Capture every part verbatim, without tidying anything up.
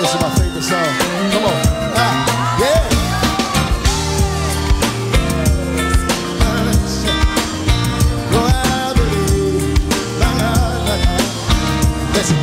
This is my favorite song. Come on. Ah, yeah. Oh, I believe. La, la, la, la. Listen.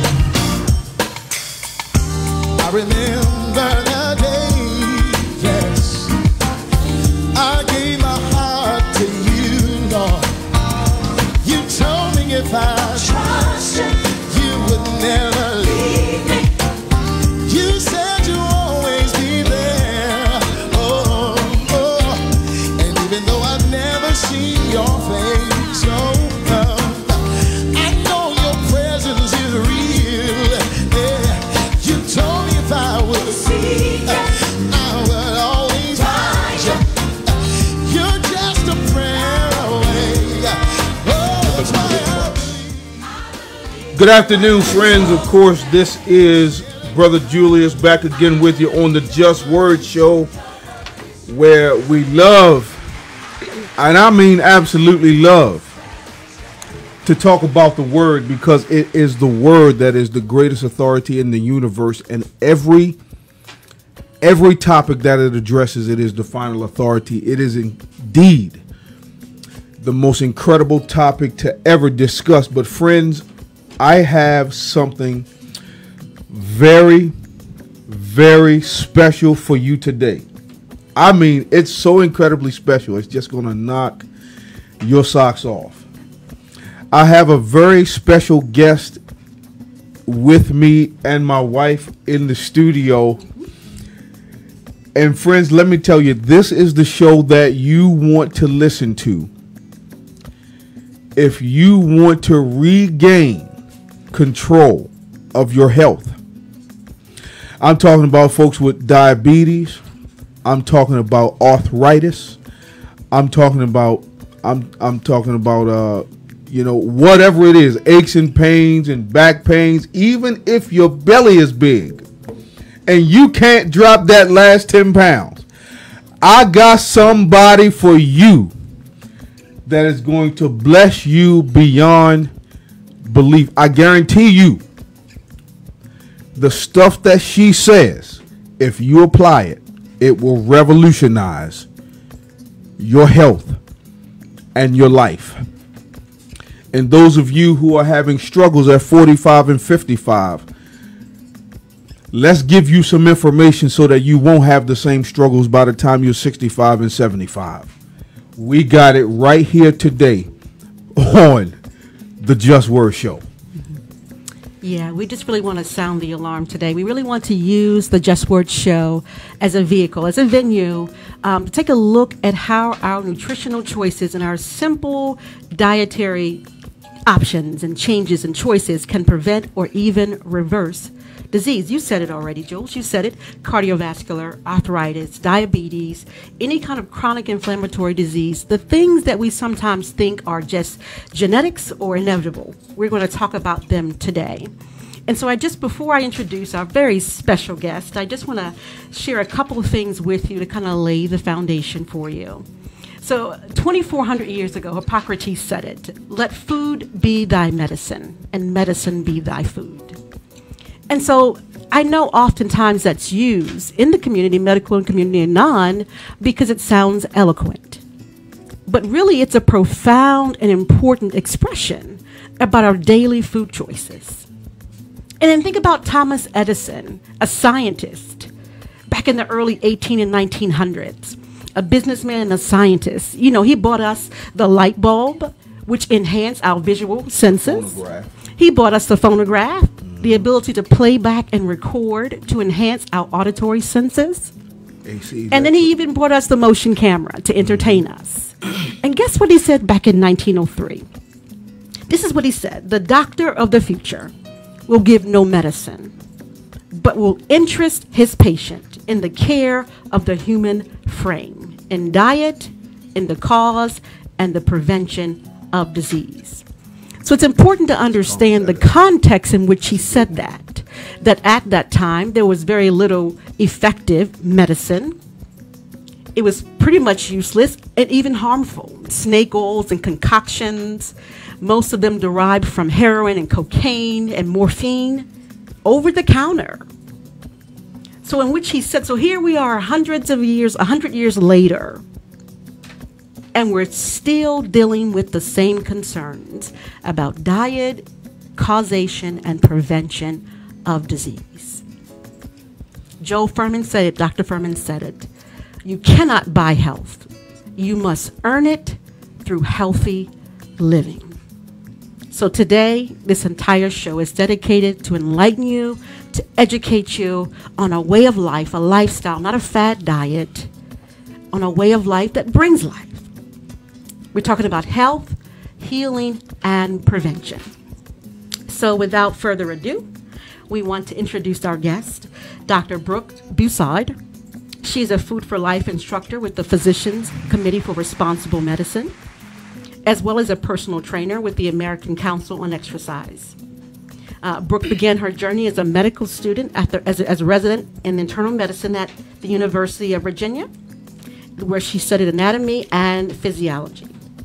I remember the day, yes, I gave my heart to you, Lord. You told me if I trust you, you would never leave me. You said you'd always be there. Oh, oh. And even though I've never seen your face, oh, oh, I know your presence is real. Yeah. You told me if I would see you, I would always find you. You're just a prayer away. Oh, that's why I believe. Good afternoon, friends. Of course, this is Brother Julius back again with you on the Just Word Show, where we love, and I mean absolutely love, to talk about the Word, because it is the Word that is the greatest authority in the universe, and every every topic that it addresses, it is the final authority. It is indeed the most incredible topic to ever discuss. But friends, I have something very, very special for you today. I mean, it's so incredibly special, it's just going to knock your socks off. I have a very special guest with me and my wife in the studio. And friends, let me tell you, this is the show that you want to listen to if you want to regain control of your health. I'm talking about folks with diabetes. I'm talking about arthritis. I'm talking about I'm I'm talking about uh you know, whatever it is, aches and pains and back pains, even if your belly is big and you can't drop that last ten pounds. I got somebody for you that is going to bless you beyond belief. I guarantee you, the stuff that she says, if you apply it, it will revolutionize your health and your life. And those of you who are having struggles at forty-five and fifty-five, let's give you some information so that you won't have the same struggles by the time you're sixty-five and seventy-five. We got it right here today on the Just Word Show. Yeah, we just really want to sound the alarm today. We really want to use the Just Word Show as a vehicle, as a venue, um, to take a look at how our nutritional choices and our simple dietary options and changes and choices can prevent or even reverse disease. You said it already, Jules. You said it. Cardiovascular, arthritis, diabetes, any kind of chronic inflammatory disease, the things that we sometimes think are just genetics or inevitable. We're going to talk about them today. And so I just, before I introduce our very special guest, I just want to share a couple of things with you to kind of lay the foundation for you. So twenty-four hundred years ago, Hippocrates said it, "Let food be thy medicine, and medicine be thy food." And so I know oftentimes that's used in the community, medical and community and non, because it sounds eloquent. But really, it's a profound and important expression about our daily food choices. And then think about Thomas Edison, a scientist, back in the early eighteen and nineteen hundreds. A businessman and a scientist. You know, he bought us the light bulb, which enhanced our visual senses. Phonograph. He bought us the phonograph, mm-hmm. the ability to play back and record to enhance our auditory senses. A C, and then he even brought us the motion camera to entertain mm-hmm. us. And guess what he said back in nineteen oh three? This is what he said: "The doctor of the future will give no medicine, but will interest his patient in the care of the human frame, in diet, in the cause, and the prevention of disease." So it's important to understand the context in which he said that, that at that time there was very little effective medicine. It was pretty much useless and even harmful. Snake oils and concoctions, most of them derived from heroin and cocaine and morphine, over the counter. So in which he said, so here we are hundreds of years, a hundred years later, and we're still dealing with the same concerns about diet, causation, and prevention of disease. Joe Furman said it, Doctor Furman said it. You cannot buy health. You must earn it through healthy living. So today, this entire show is dedicated to enlighten you, to educate you on a way of life, a lifestyle, not a fad diet, on a way of life that brings life. We're talking about health, healing, and prevention. So without further ado, we want to introduce our guest, Doctor Brooke Bussard. She's a Food for Life instructor with the Physicians Committee for Responsible Medicine, as well as a personal trainer with the American Council on Exercise. Uh, Brooke began her journey as a medical student at the, as, a, as a resident in internal medicine at the University of Virginia, where she studied anatomy and physiology.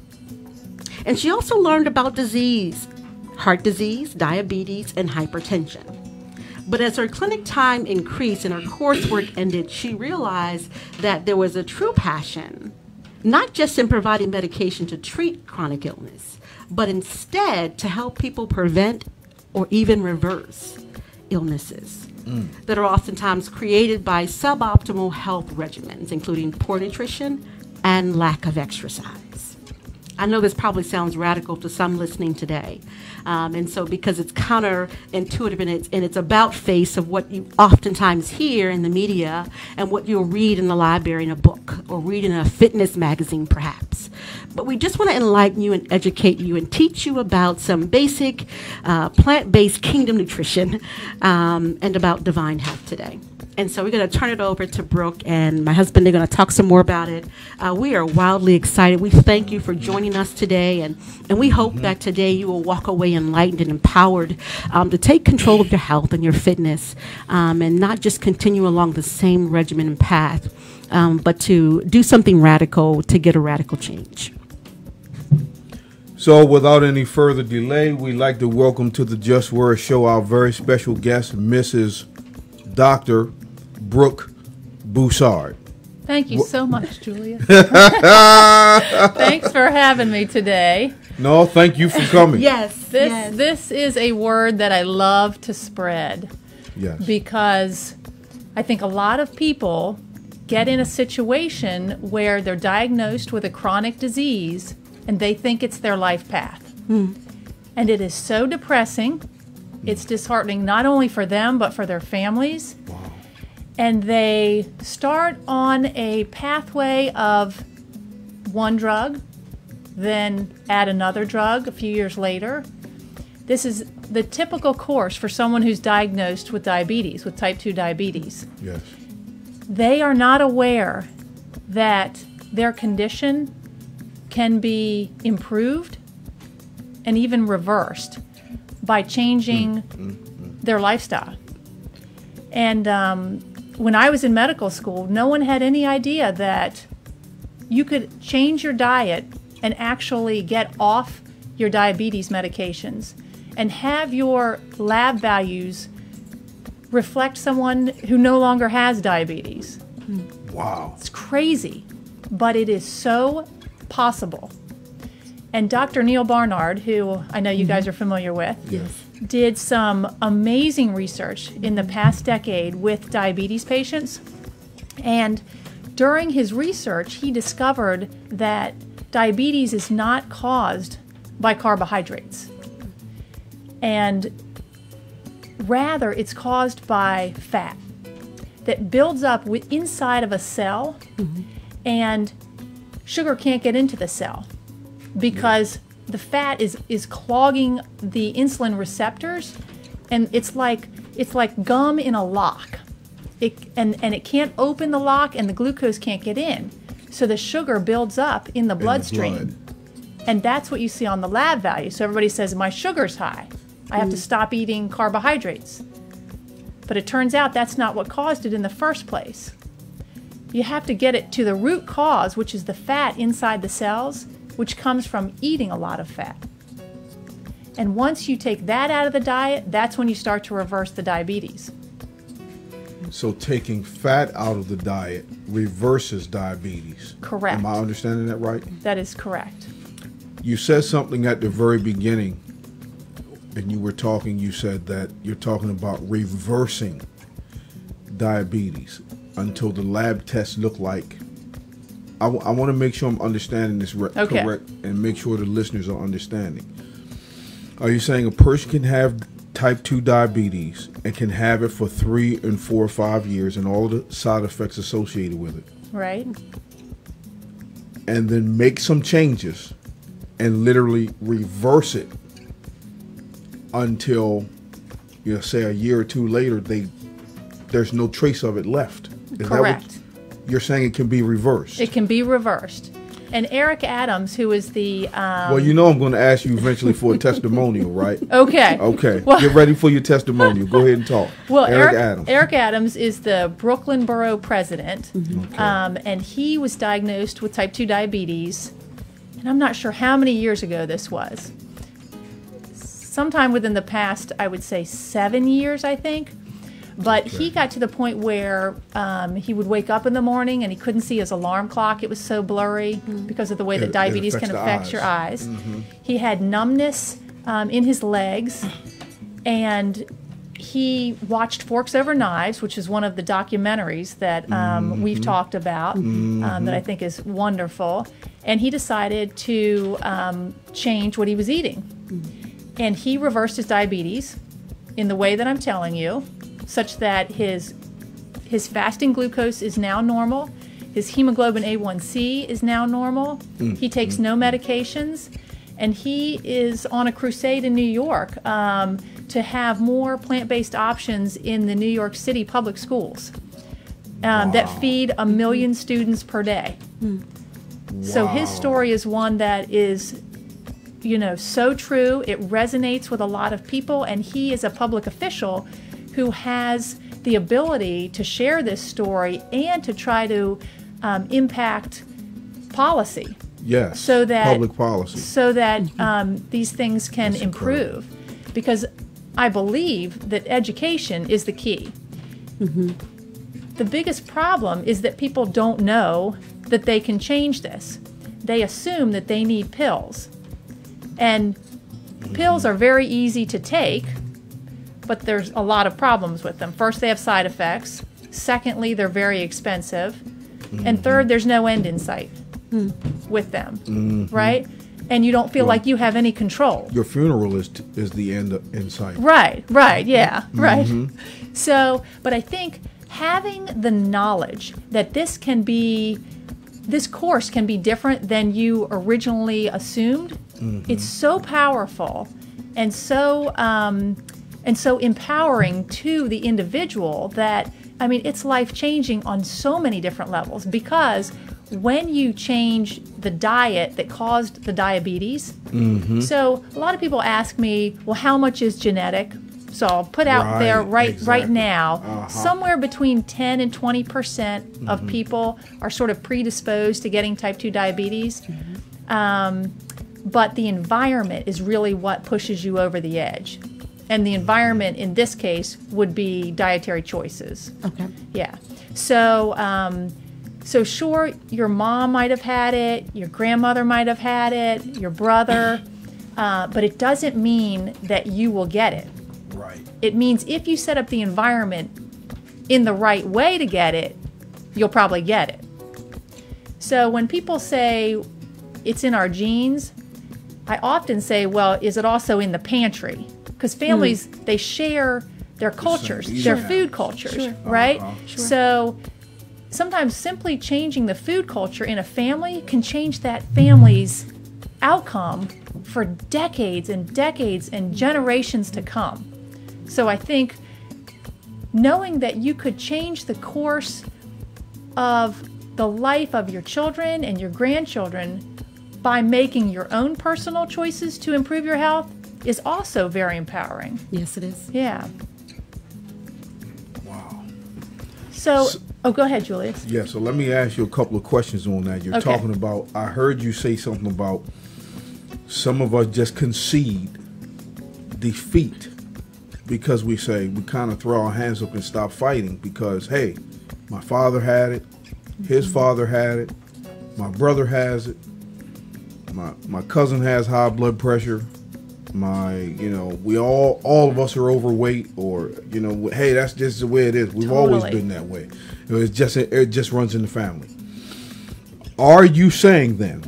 And she also learned about disease, heart disease, diabetes, and hypertension. But as her clinic time increased and her coursework ended, she realized that there was a true passion, not just in providing medication to treat chronic illness, but instead to help people prevent or even reverse illnesses mm. that are oftentimes created by suboptimal health regimens, including poor nutrition and lack of exercise. I know this probably sounds radical to some listening today. Um, and so because it's counterintuitive and it's, and it's about face of what you oftentimes hear in the media and what you'll read in the library in a book or read in a fitness magazine perhaps. But we just want to enlighten you and educate you and teach you about some basic uh, plant-based kingdom nutrition um, and about divine health today. And so we're going to turn it over to Brooke and my husband. They're going to talk some more about it. Uh, we are wildly excited. We thank you for joining us today. And, and we hope mm-hmm. that today you will walk away enlightened and empowered um, to take control of your health and your fitness um, and not just continue along the same regimen and path, um, but to do something radical to get a radical change. So without any further delay, we'd like to welcome to the Just Word Show our very special guest, Missus Doctor Brooke Bussard. Thank you so much, Julia. Thanks for having me today. No, thank you for coming. Yes. This yes. this is a word that I love to spread. Yes. Because I think a lot of people get in a situation where they're diagnosed with a chronic disease and they think it's their life path. Hmm. And it is so depressing. It's disheartening not only for them, but for their families. Wow. And they start on a pathway of one drug, then add another drug a few years later. This is the typical course for someone who's diagnosed with diabetes, with type two diabetes. Yes. They are not aware that their condition can be improved and even reversed by changing mm, mm, mm. their lifestyle. And um, when I was in medical school, no one had any idea that you could change your diet and actually get off your diabetes medications and have your lab values reflect someone who no longer has diabetes. Wow. It's crazy, but it is so possible. And Doctor Neil Barnard, who I know you mm-hmm. guys are familiar with, yes. did some amazing research in the past decade with diabetes patients. And during his research, he discovered that diabetes is not caused by carbohydrates. And rather, it's caused by fat that builds up inside of a cell, mm-hmm. and sugar can't get into the cell, because the fat is, is clogging the insulin receptors, and it's like it's like gum in a lock. It, and, and it can't open the lock, and the glucose can't get in. So the sugar builds up in the bloodstream. In the blood. And that's what you see on the lab value. So everybody says, my sugar's high. I have mm. to stop eating carbohydrates. But it turns out that's not what caused it in the first place. You have to get it to the root cause, which is the fat inside the cells, which comes from eating a lot of fat. And once you take that out of the diet, that's when you start to reverse the diabetes. So taking fat out of the diet reverses diabetes. Correct. Am I understanding that right? That is correct. You said something at the very beginning, and you were talking, you said that you're talking about reversing diabetes until the lab tests look like. I, w- I want to make sure I'm understanding this re- Okay. correct and make sure the listeners are understanding. Are you saying a person can have type two diabetes and can have it for three and four or five years and all the side effects associated with it, Right? and then make some changes and literally reverse it until, you know, say a year or two later, they there's no trace of it left? Is Correct. That what you're saying? It can be reversed. It can be reversed. And Eric Adams, who is the um, Well, you know I'm going to ask you eventually for a testimonial, right? okay, Okay. Well- Get ready for your testimonial. Go ahead and talk. Well, Eric, Eric, Adams. Eric Adams is the Brooklyn Borough president, Okay. um, and he was diagnosed with type two diabetes, and I'm not sure how many years ago this was. Sometime within the past, I would say seven years, I think. But he got to the point where um, he would wake up in the morning and he couldn't see his alarm clock. It was so blurry because of the way It- that it diabetes affects can the affect eyes. your eyes. He had numbness um, in his legs, and he watched Forks Over Knives, which is one of the documentaries that um, we've talked about um, that I think is wonderful. And he decided to um, change what he was eating. And he reversed his diabetes in the way that I'm telling you, such that his his fasting glucose is now normal, his hemoglobin A one C is now normal, he takes no medications, and he is on a crusade in New York um, to have more plant-based options in the New York City public schools um, that feed a million students per day. So his Wow. story is one that is, you know, so true. It resonates with a lot of people, and he is a public official who has the ability to share this story and to try to um, impact policy Yes. so that public policy. so that um, these things can That's incredible. improve. Because I believe that education is the key. The biggest problem is that people don't know that they can change this. They assume that they need pills. And pills are very easy to take, but there's a lot of problems with them. First, they have side effects. Secondly, they're very expensive. And third, there's no end in sight with them, right? And you don't feel Well, like you have any control. Your funeral is t- is the end of, in sight. Right, right, yeah, right. So, but I think having the knowledge that this can be, this course can be different than you originally assumed, it's so powerful and so um, and so empowering to the individual that, I mean, it's life-changing on so many different levels, because when you change the diet that caused the diabetes, so a lot of people ask me, well, how much is genetic? So I'll put out Right, there right right exactly. now, Uh-huh. somewhere between ten and twenty percent of people are sort of predisposed to getting type two diabetes. Um, but the environment is really what pushes you over the edge. And the environment in this case would be dietary choices. Okay. Yeah. So, um, so sure, your mom might have had it, your grandmother might have had it, your brother, uh, but it doesn't mean that you will get it. Right. It means if you set up the environment in the right way to get it, you'll probably get it. So when people say it's in our genes, I often say, well, is it also in the pantry? Because families, they share their cultures, eating their habits. food cultures, Sure. right? Uh-huh. Sure. So sometimes simply changing the food culture in a family can change that family's outcome for decades and decades and generations to come. So I think knowing that you could change the course of the life of your children and your grandchildren by making your own personal choices to improve your health is also very empowering. Yes, it is. Yeah. Wow. So, So- oh, go ahead, Julius. Yeah, so let me ask you a couple of questions on that. You're Okay. talking about, I heard you say something about some of us just concede defeat because we say, we kind of throw our hands up and stop fighting because, hey, my father had it, his father had it, my brother has it, my my cousin has high blood pressure, my, you know, we all, all of us are overweight, or, you know, hey, that's just the way it is. We've Totally. always been that way. It's just, it just runs in the family. Are you saying then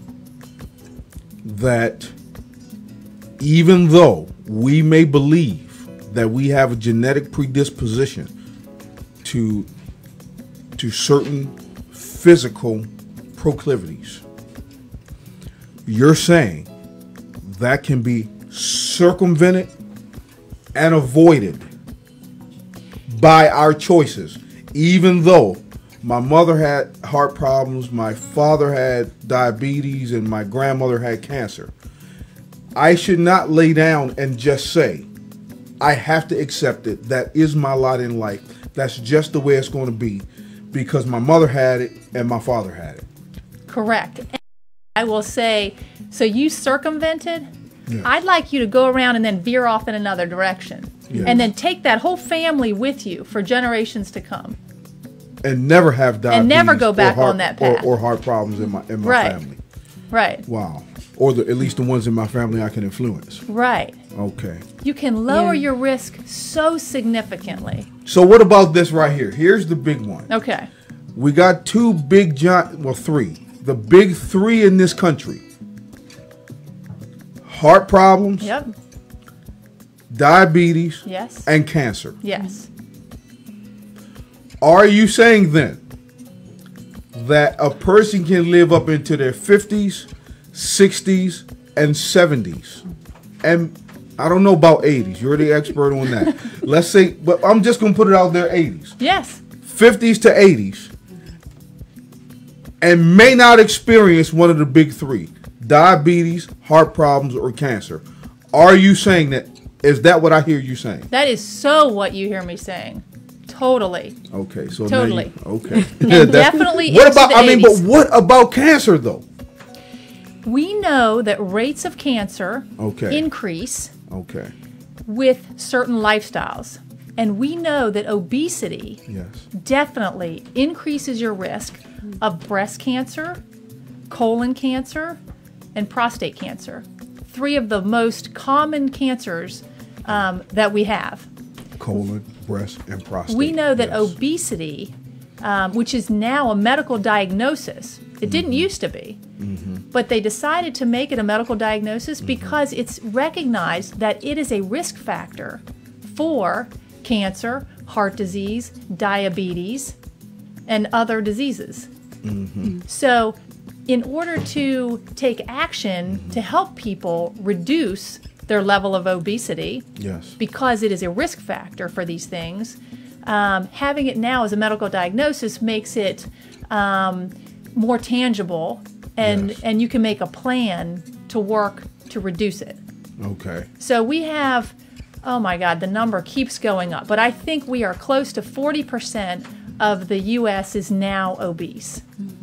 that even though we may believe that we have a genetic predisposition to to certain physical proclivities, you're saying that can be circumvented and avoided by our choices, even though my mother had heart problems, my father had diabetes, and my grandmother had cancer. I should not lay down and just say, I have to accept it. That is my lot in life. That's just the way it's going to be because my mother had it and my father had it. Correct. And I will say, so you circumvented? Yeah. I'd like you to go around and then veer off in another direction. Yes. And then take that whole family with you for generations to come. And never have diabetes. And never go back or heart, on that path. Or, or heart problems in my in my Right. family. Right. Wow. Or the, at least the ones in my family I can influence. Right. Okay. You can lower Yeah. your risk so significantly. So what about this right here? Here's the big one. Okay. We got two big giant, well, three. The big three in this country. Heart problems, Yep. diabetes, Yes. and cancer. Yes. Are you saying then that a person can live up into their fifties, sixties, and seventies? And I don't know about eighties. You're the expert on that. Let's say, but I'm just going to put it out there, eighties. Yes. fifties to eighties, and may not experience one of the big three, diabetes, heart problems, or cancer. Are you saying that? Is that what I hear you saying? That is so what you hear me saying. Totally. Okay, so Totally. Now you, okay. And That's- definitely What into about? the I mean, but eighties. what about cancer though? We know that rates of cancer Okay. increase Okay. with certain lifestyles. And we know that obesity Yes. definitely increases your risk of breast cancer, colon cancer, and prostate cancer. Three of the most common cancers um, that we have. Colon, breast, and prostate. We know that Yes. obesity, um, which is now a medical diagnosis, it didn't used to be, but they decided to make it a medical diagnosis because it's recognized that it is a risk factor for cancer, heart disease, diabetes, and other diseases. So in order to take action to help people reduce their level of obesity, Yes. because it is a risk factor for these things, um, having it now as a medical diagnosis makes it um, more tangible, and, Yes. and you can make a plan to work to reduce it. Okay. So we have, oh my God, the number keeps going up, but I think we are close to forty percent of the U S is now obese.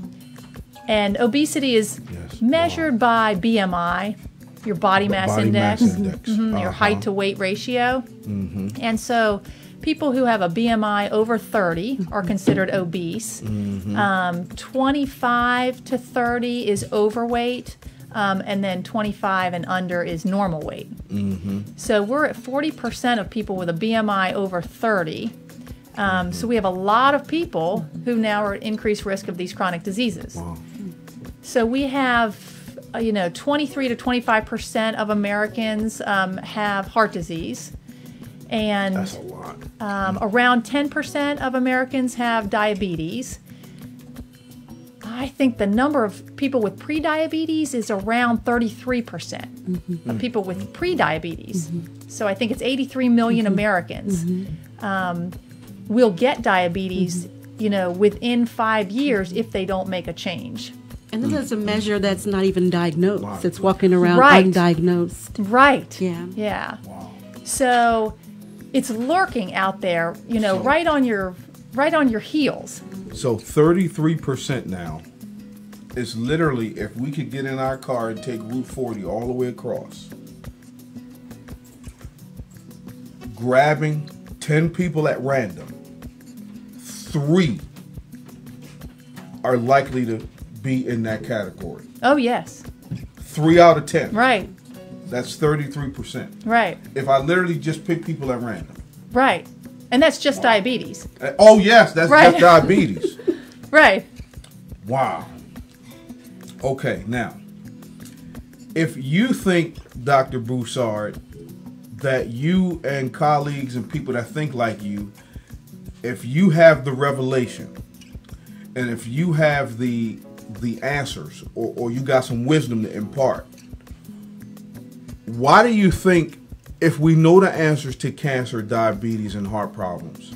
And obesity is Yes. measured by B M I, your body mass Body index, mass index. mhm, your Uh-huh. height to weight ratio. And so people who have a B M I over thirty are considered obese. Um, twenty-five to thirty is overweight. Um, and then twenty-five and under is normal weight. So we're at forty percent of people with a B M I over thirty. Um, so we have a lot of people who now are at increased risk of these chronic diseases. Wow. So we have, uh, you know, twenty-three to twenty-five percent of Americans um, have heart disease. And That's a lot. um, around ten percent of Americans have diabetes. I think the number of people with prediabetes is around thirty-three percent of people with prediabetes. So I think it's eighty-three million Americans um, will get diabetes, you know, within five years if they don't make a change. And this is a measure that's not even diagnosed. Wow. It's walking around Right. undiagnosed. Right. Yeah. Yeah. Wow. So it's lurking out there, you know, So- right on your right on your heels. So thirty-three percent now is literally if we could get in our car and take Route forty all the way across. grabbing ten people at random, three are likely to be in that category. Oh, yes. Three out of ten. Right. That's thirty-three percent. Right. If I literally just pick people at random. Right. And that's just wow. diabetes. Uh, oh, yes, that's right. just diabetes. Right. Wow. Okay, now, if you think, Doctor Bussard, that you and colleagues and people that think like you, if you have the revelation, and if you have the the answers, or, or you got some wisdom to impart, why do you think, if we know the answers to cancer, diabetes, and heart problems,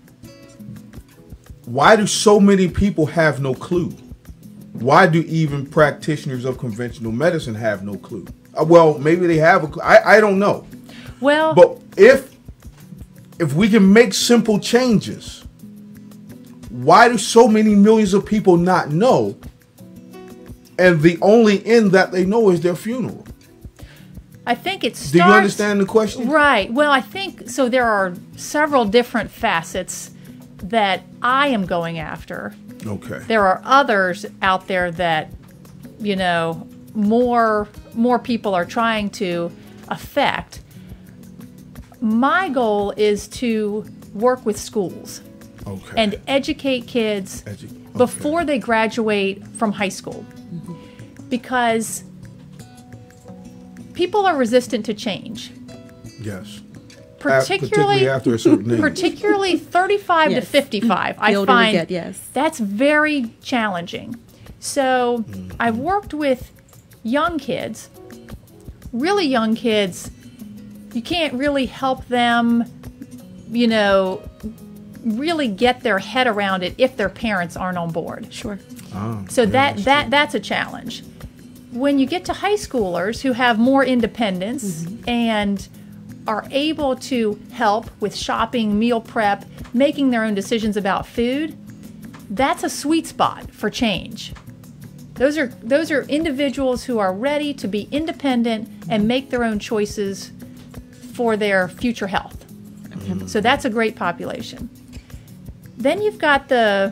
why do so many people have no clue? Why do even practitioners of conventional medicine have no clue? Uh, well, maybe they have a clue. I, I don't know. Well, but if if we can make simple changes, why do so many millions of people not know? And the only end that they know is their funeral. I think it starts... Do you understand the question? Right. Well, I think, so there are several different facets that I am going after. Okay. There are others out there that, you know, more more people are trying to affect. My goal is to work with schools okay. and educate kids Edu- okay. before they graduate from high school. Mm-hmm. Because people are resistant to change. Yes. Particularly, particularly after a certain age. Particularly thirty-five yes. to fifty-five. The I older find we get, yes. that's very challenging. So mm-hmm. I've worked with young kids, really young kids. You can't really help them, you know, really get their head around it if their parents aren't on board. Sure. Oh, so yeah, that that's, that that's a challenge. When you get to high schoolers who have more independence mm-hmm. and are able to help with shopping, meal prep, making their own decisions about food, that's a sweet spot for change. Those are those are individuals who are ready to be independent and make their own choices for their future health. Okay. So that's a great population. Then you've got the,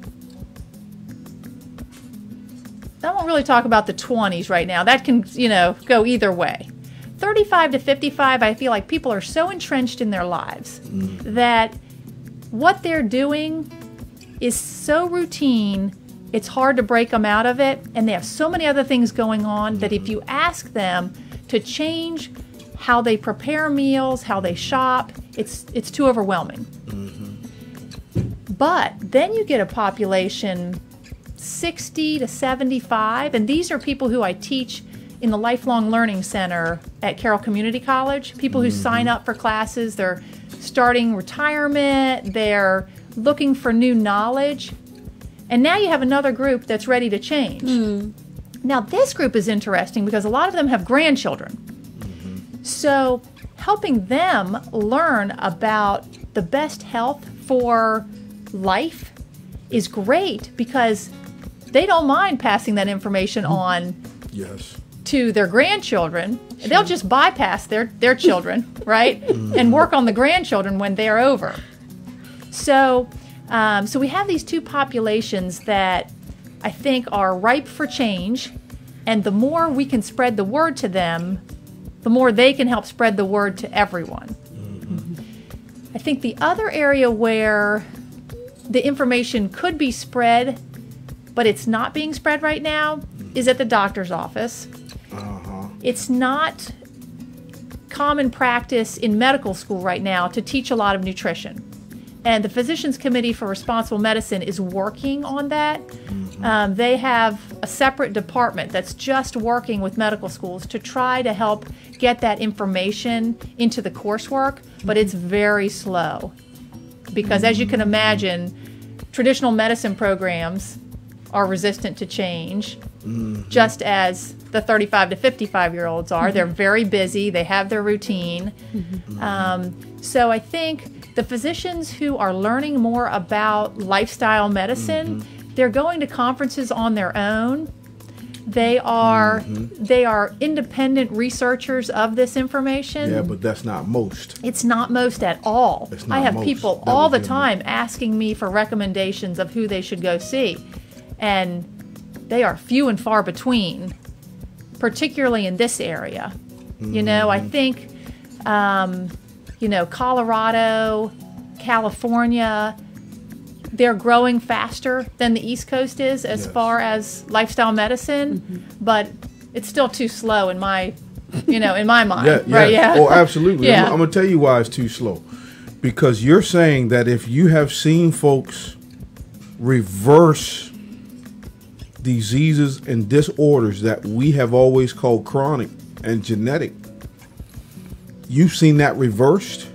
I won't really talk about the twenties right now. That can, you know, go either way. thirty-five to fifty-five, I feel like people are so entrenched in their lives mm. that what they're doing is so routine, it's hard to break them out of it, and they have so many other things going on that if you ask them to change how they prepare meals, how they shop, it's it's too overwhelming. Mm-hmm. But then you get a population sixty to seventy-five, and these are people who I teach in the Lifelong Learning Center at Carroll Community College, people who mm-hmm. sign up for classes, they're starting retirement, they're looking for new knowledge. And now you have another group that's ready to change. Mm. Now this group is interesting because a lot of them have grandchildren. Mm-hmm. So helping them learn about the best health for life is great because they don't mind passing that information on yes. to their grandchildren. Sure. They'll just bypass their, their children, right? And work on the grandchildren when they're over. So, um, so we have these two populations that I think are ripe for change, and the more we can spread the word to them, the more they can help spread the word to everyone. Mm-hmm. I think the other area where the information could be spread, but it's not being spread right now, is at the doctor's office. Uh-huh. It's not common practice in medical school right now to teach a lot of nutrition. And the Physicians Committee for Responsible Medicine is working on that. Mm-hmm. Um, they have a separate department that's just working with medical schools to try to help get that information into the coursework, but it's very slow. Because as you can imagine, traditional medicine programs are resistant to change, mm-hmm. just as the thirty-five to fifty-five-year-olds are. Mm-hmm. They're very busy. They have their routine. Mm-hmm. Um, so I think the physicians who are learning more about lifestyle medicine, mm-hmm. they're going to conferences on their own. They are mm-hmm. they are independent researchers of this information. Yeah, but that's not most. It's not most at all. It's not I have most. people That all would the be time asking me for recommendations of who they should go see. And they are few and far between, particularly in this area. Mm-hmm. You know, I think, um, you know, Colorado, California, they're growing faster than the East Coast is as yes. far as lifestyle medicine, mm-hmm. but it's still too slow in my, you know, in my mind. Yeah, yeah. Right? Yeah. Oh, absolutely. Yeah. I'm, I'm gonna tell you why it's too slow, because you're saying that if you have seen folks reverse diseases and disorders that we have always called chronic and genetic, you've seen that reversed.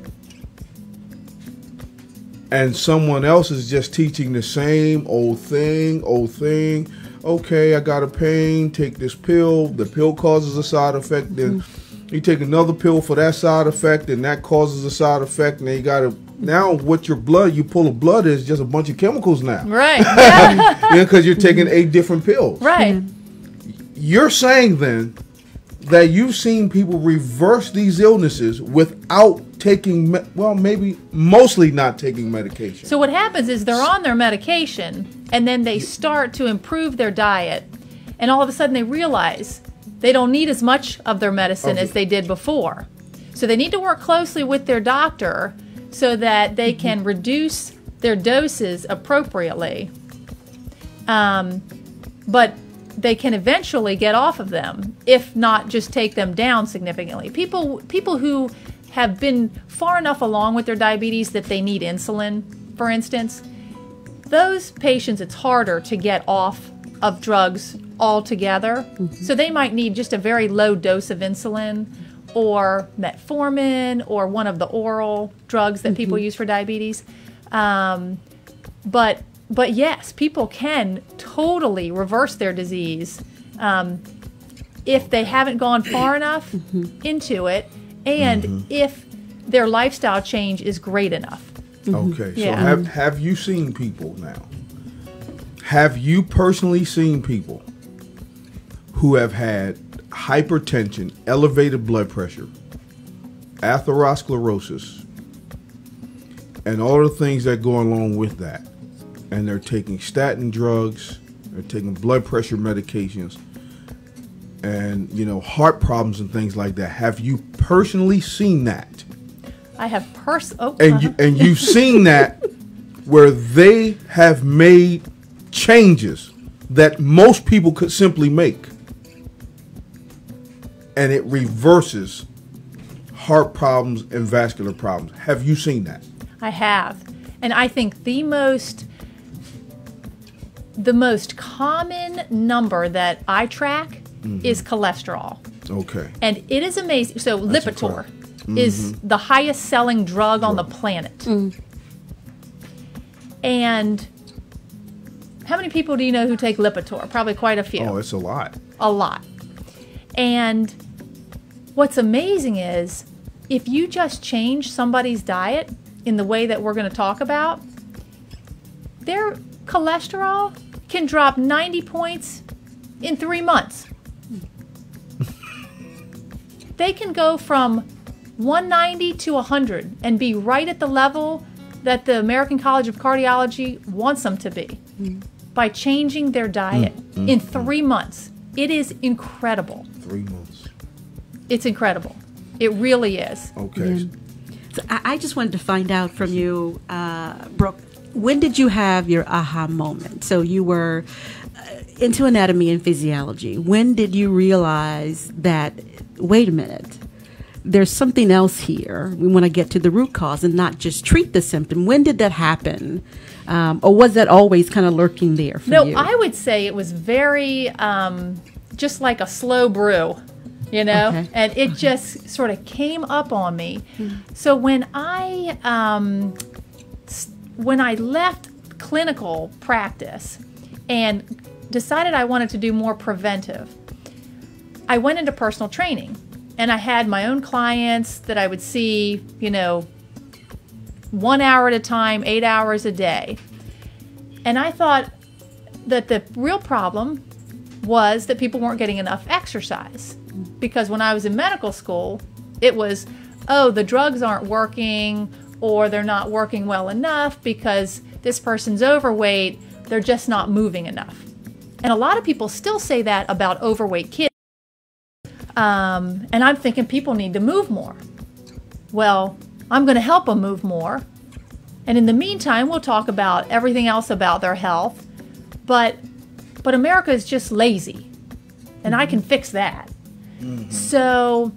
And someone else is just teaching the same old thing, old thing. Okay, I got a pain, take this pill. The pill causes a side effect. Then you take another pill for that side effect, and that causes a side effect. And then you got to, now what your blood, you pull of blood is just a bunch of chemicals now. Right. Yeah. Because you're taking eight different pills. Right. You're saying then that you've seen people reverse these illnesses without taking, me- well, maybe mostly not taking medication. So what happens is they're on their medication, and then they start to improve their diet, and all of a sudden they realize they don't need as much of their medicine Okay. as they did before. So they need to work closely with their doctor so that they can reduce their doses appropriately. Um, but they can eventually get off of them, if not just take them down significantly. People people who have been far enough along with their diabetes that they need insulin, for instance, those patients, it's harder to get off of drugs altogether. Mm-hmm. So they might need just a very low dose of insulin or metformin or one of the oral drugs that mm-hmm. people use for diabetes. Um, but But yes, people can totally reverse their disease um, if they haven't gone far enough mm-hmm. into it, and mm-hmm. if their lifestyle change is great enough. Mm-hmm. Okay, so yeah. have, have you seen people now? Have you personally seen people who have had hypertension, elevated blood pressure, atherosclerosis, and all the things that go along with that? And they're taking statin drugs, they're taking blood pressure medications, and, you know, heart problems and things like that. Have you personally seen that? I have pers- oh, and uh-huh. you and you've seen that where they have made changes that most people could simply make, and it reverses heart problems and vascular problems. Have you seen that? I have. And I think the most The most common number that I track mm-hmm. is cholesterol. Okay. And it is amazing. So That's Lipitor mm-hmm. is the highest selling drug on the planet. Mm. And how many people do you know who take Lipitor? Probably quite a few. Oh, it's a lot. A lot. And what's amazing is if you just change somebody's diet in the way that we're going to talk about, their cholesterol can drop ninety points in three months. They can go from one ninety to one hundred and be right at the level that the American College of Cardiology wants them to be mm. by changing their diet mm, mm, in three mm. months. It is incredible. Three months. It's incredible. It really is. Okay. Yeah. So I, I just wanted to find out from you, uh, Brooke, when did you have your aha moment? So you were uh, into anatomy and physiology. When did you realize that, wait a minute, there's something else here? We want to get to the root cause and not just treat the symptom. When did that happen? Um, or was that always kind of lurking there for no, you? No, I would say it was very, um, just like a slow brew, you know? Okay. And it okay. just sort of came up on me. Mm-hmm. So when I... Um, When I left clinical practice and decided I wanted to do more preventive, I went into personal training, and I had my own clients that I would see, you know, one hour at a time, eight hours a day. And I thought that the real problem was that people weren't getting enough exercise. Because when I was in medical school, it was, oh, the drugs aren't working, or they're not working well enough because this person's overweight, they're just not moving enough. And a lot of people still say that about overweight kids. Um, and I'm thinking people need to move more. Well, I'm going to help them move more. And in the meantime, we'll talk about everything else about their health. But, but America is just lazy. And I can fix that. Mm-hmm. So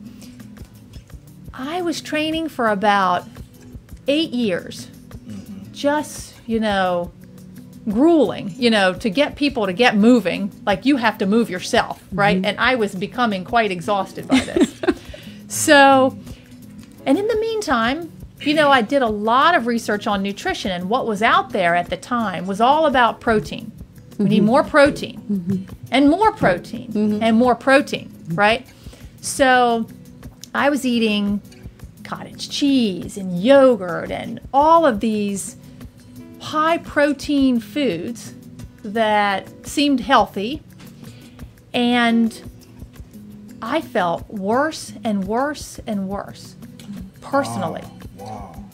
I was training for about eight years. Mm-hmm. Just, you know, grueling, you know, to get people to get moving. Like, you have to move yourself, right? Mm-hmm. And I was becoming quite exhausted by this. So, and in the meantime, you know, I did a lot of research on nutrition, and what was out there at the time was all about protein. We mm-hmm. need more protein, mm-hmm. and more protein, mm-hmm. and more protein, right? So I was eating cottage cheese and yogurt and all of these high protein foods that seemed healthy, and I felt worse and worse and worse personally. Wow. Wow.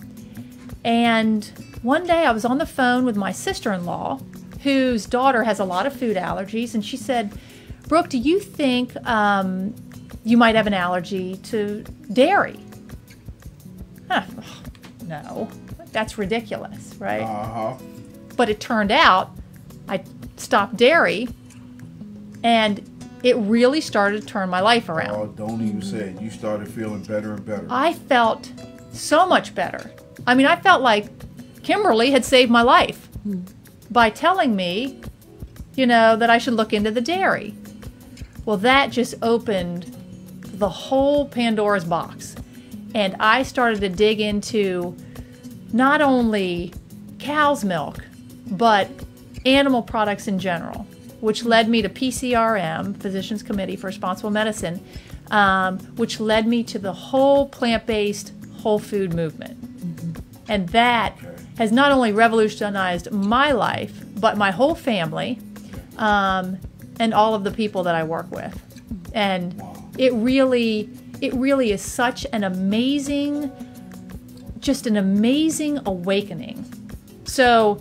And one day I was on the phone with my sister-in-law, whose daughter has a lot of food allergies, and she said, Brooke, do you think um, you might have an allergy to dairy? Huh, no, that's ridiculous, right? Uh-huh. But it turned out I stopped dairy, and it really started to turn my life around. Oh, don't even say it. You started feeling better and better. I felt so much better. I mean, I felt like Kimberly had saved my life hmm. by telling me, you know, that I should look into the dairy. Well, that just opened the whole Pandora's box. And I started to dig into not only cow's milk, but animal products in general, which led me to P C R M, Physicians Committee for Responsible Medicine, um, which led me to the whole plant-based whole food movement. Mm-hmm. And that okay. has not only revolutionized my life, but my whole family, um, and all of the people that I work with. And wow. it really, it really is such an amazing, just an amazing awakening. So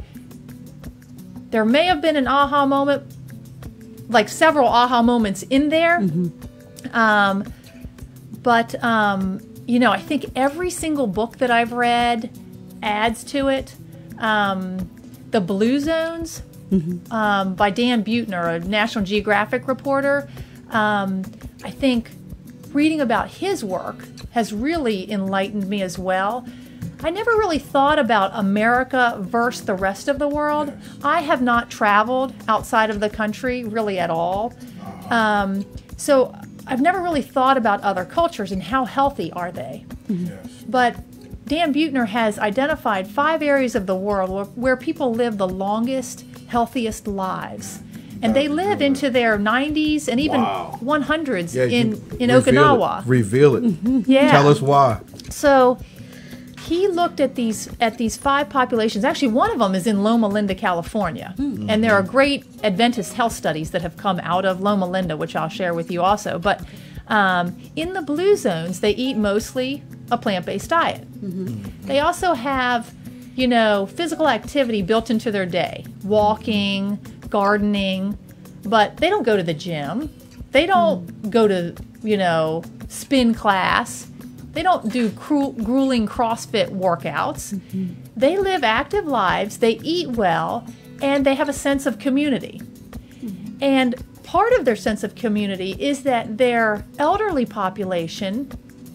there may have been an aha moment, like several aha moments in there. Mm-hmm. um, but, um, you know, I think every single book that I've read adds to it. Um, the Blue Zones mm-hmm. um, by Dan Buettner, a National Geographic reporter. Um, I think reading about his work has really enlightened me as well. I never really thought about America versus the rest of the world. Yes. I have not traveled outside of the country really at all. Uh-huh. Um, so I've never really thought about other cultures and how healthy are they. Mm-hmm. Yes. But Dan Buettner has identified five areas of the world where, where people live the longest, healthiest lives. And they live into their nineties and even wow. one hundreds yeah, in, in reveal Okinawa. It. Reveal it. Mm-hmm. Yeah. Tell us why. So he looked at these at these five populations. Actually, one of them is in Loma Linda, California. Mm-hmm. And there are great Adventist health studies that have come out of Loma Linda, which I'll share with you also. But um, in the blue zones, they eat mostly a plant-based diet. Mm-hmm. They also have, you know, physical activity built into their day. Walking, gardening, but they don't go to the gym. They don't mm. go to, you know, spin class. They don't do cru- grueling CrossFit workouts. Mm-hmm. They live active lives, they eat well, and they have a sense of community. Mm-hmm. And part of their sense of community is that their elderly population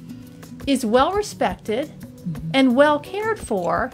is well respected mm-hmm. and well cared for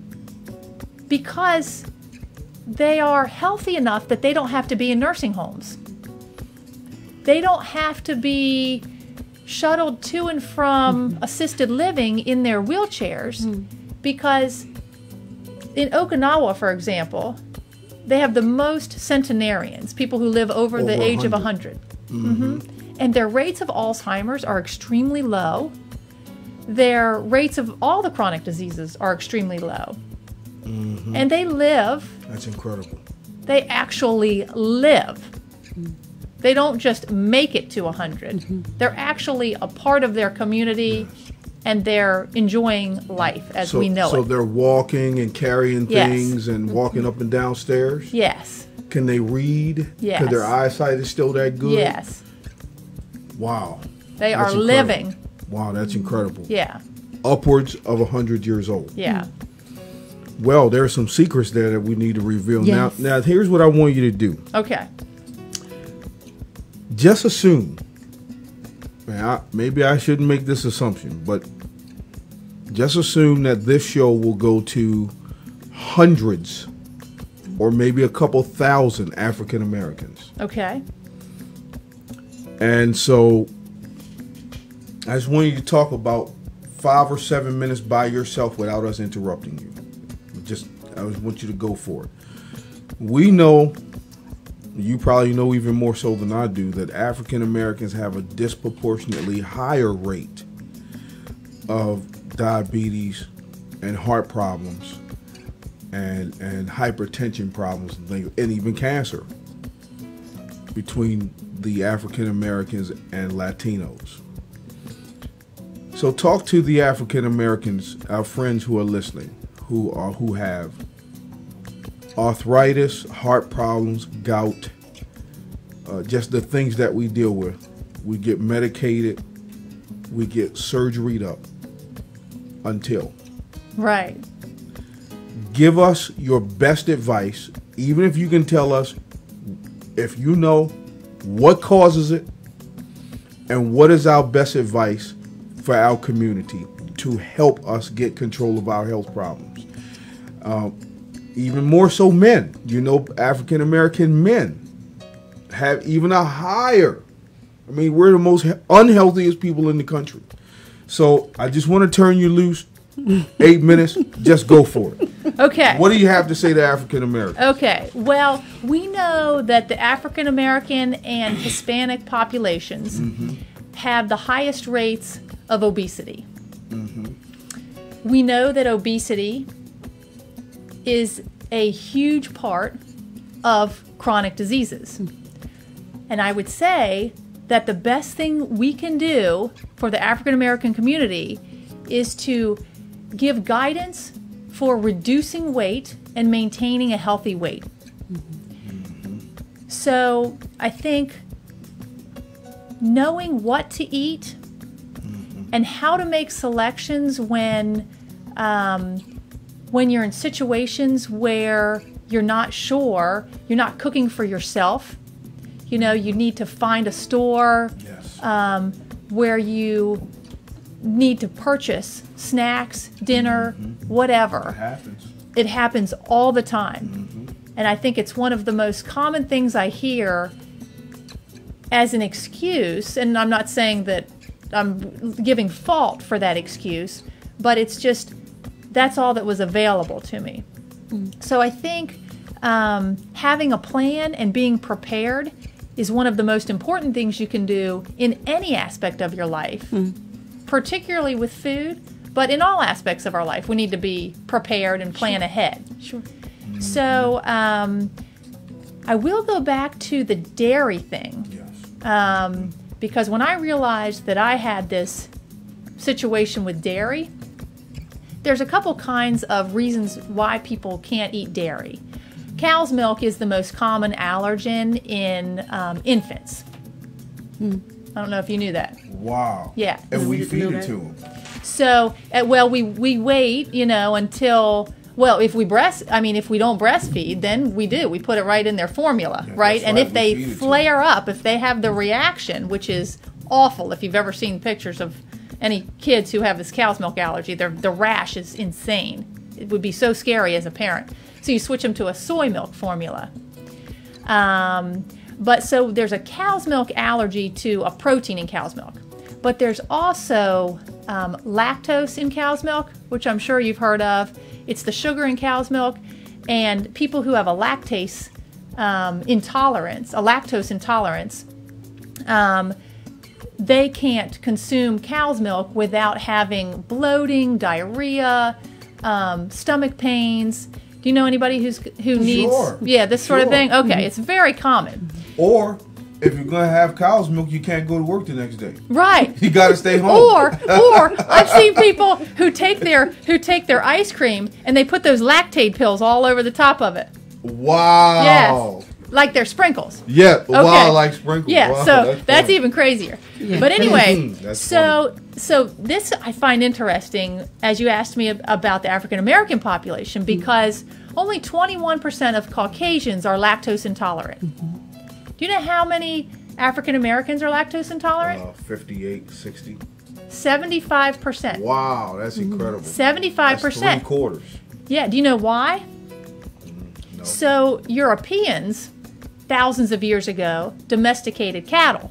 because they are healthy enough that they don't have to be in nursing homes. They don't have to be shuttled to and from mm-hmm. assisted living in their wheelchairs mm-hmm. because in Okinawa, for example, they have the most centenarians, people who live over, over the age one hundred. Of one hundred. Mm-hmm. Mm-hmm. And their rates of Alzheimer's are extremely low. Their rates of all the chronic diseases are extremely low. Mm-hmm. And they live. That's incredible. They actually live. Mm-hmm. They don't just make it to one hundred. Mm-hmm. They're actually a part of their community, and they're enjoying life as so, we know so it. So they're walking and carrying Yes. things and walking up and down stairs? Yes. Can they read? Yes. Because their eyesight is still that good? Yes. Wow. They That's are incredible. living. Wow, that's incredible. Yeah. Upwards of one hundred years old. Yeah. Well, there are some secrets there that we need to reveal. Yes. Now, now, here's what I want you to do. Okay. Just assume, man, I, maybe I shouldn't make this assumption, but just assume that this show will go to hundreds or maybe a couple thousand African Americans. Okay. And so I just want you to talk about five or seven minutes by yourself without us interrupting you. Just, I just want you to go for it. We know, you probably know even more so than I do, that African Americans have a disproportionately higher rate of diabetes and heart problems and and hypertension problems and things, and even cancer between the African Americans and Latinos. So talk to the African Americans, our friends who are listening, who are who have arthritis, heart problems, gout, uh, just the things that we deal with. We get medicated, we get surgeried up until. Right. Give us your best advice, even if you can tell us if you know what causes it and what is our best advice for our community to help us get control of our health problems. Um, even more so men. You know, African American men have even a higher, I mean, we're the most unhealthiest people in the country. So I just want to turn you loose. Eight minutes, just go for it. Okay. What do you have to say to African Americans? Okay. Well, we know that the African American and Hispanic populations mm-hmm. have the highest rates of obesity. Mm-hmm. We know that obesity is a huge part of chronic diseases. And I would say that the best thing we can do for the African American community is to give guidance for reducing weight and maintaining a healthy weight. Mm-hmm. So I think knowing what to eat mm-hmm. and how to make selections when um, when you're in situations where you're not sure, you're not cooking for yourself. You know, you need to find a store yes. um, where you need to purchase snacks, dinner, mm-hmm. whatever. It happens. It happens all the time. Mm-hmm. And I think it's one of the most common things I hear as an excuse, and I'm not saying that I'm giving fault for that excuse, but it's just that's all that was available to me. Mm. So I think um, having a plan and being prepared is one of the most important things you can do in any aspect of your life, mm. particularly with food, but in all aspects of our life. We need to be prepared and plan sure. ahead. Sure. Mm-hmm. So um, I will go back to the dairy thing. Yes. Um, because when I realized that I had this situation with dairy, there's a couple kinds of reasons why people can't eat dairy. Cow's milk is the most common allergen in um, infants. Hmm. I don't know if you knew that. Wow. Yeah. And we, we feed it to them. So, uh, well, we, we wait, you know, until, well, if we breast, I mean, if we don't breastfeed, then we do. We put it right in their formula, Yeah, right? And right. if they We feed it to flare up, if they have the reaction, which is awful, if you've ever seen pictures of any kids who have this cow's milk allergy, their the rash is insane. It would be so scary as a parent. So you switch them to a soy milk formula. Um, but so there's a cow's milk allergy to a protein in cow's milk. But there's also um, lactose in cow's milk, which I'm sure you've heard of. It's the sugar in cow's milk. And people who have a lactase um, intolerance, a lactose intolerance, um, they can't consume cow's milk without having bloating, diarrhea, um, stomach pains. Do you know anybody who's who needs Sure. yeah this sort Sure. of thing? Okay, mm-hmm. It's very common. Or if you're gonna have cow's milk, you can't go to work the next day. Right. You got to stay home. Or, or I've seen people who take their who take their ice cream and they put those lactate pills all over the top of it. Wow. Yes. Like they're sprinkles. Yeah. Okay. Wow, like sprinkles. Yeah. Wow, so that's, that's funny. even crazier. Yeah. But anyway, That's so so this I find interesting as you asked me ab- about the African American population because only twenty-one percent of Caucasians are lactose intolerant. Mm-hmm. Do you know how many African Americans are lactose intolerant? Uh, fifty-eight, sixty. seventy-five percent. Wow, that's incredible. seventy-five That's percent. three quarters. Yeah, do you know why? No. So Europeans, thousands of years ago, domesticated cattle.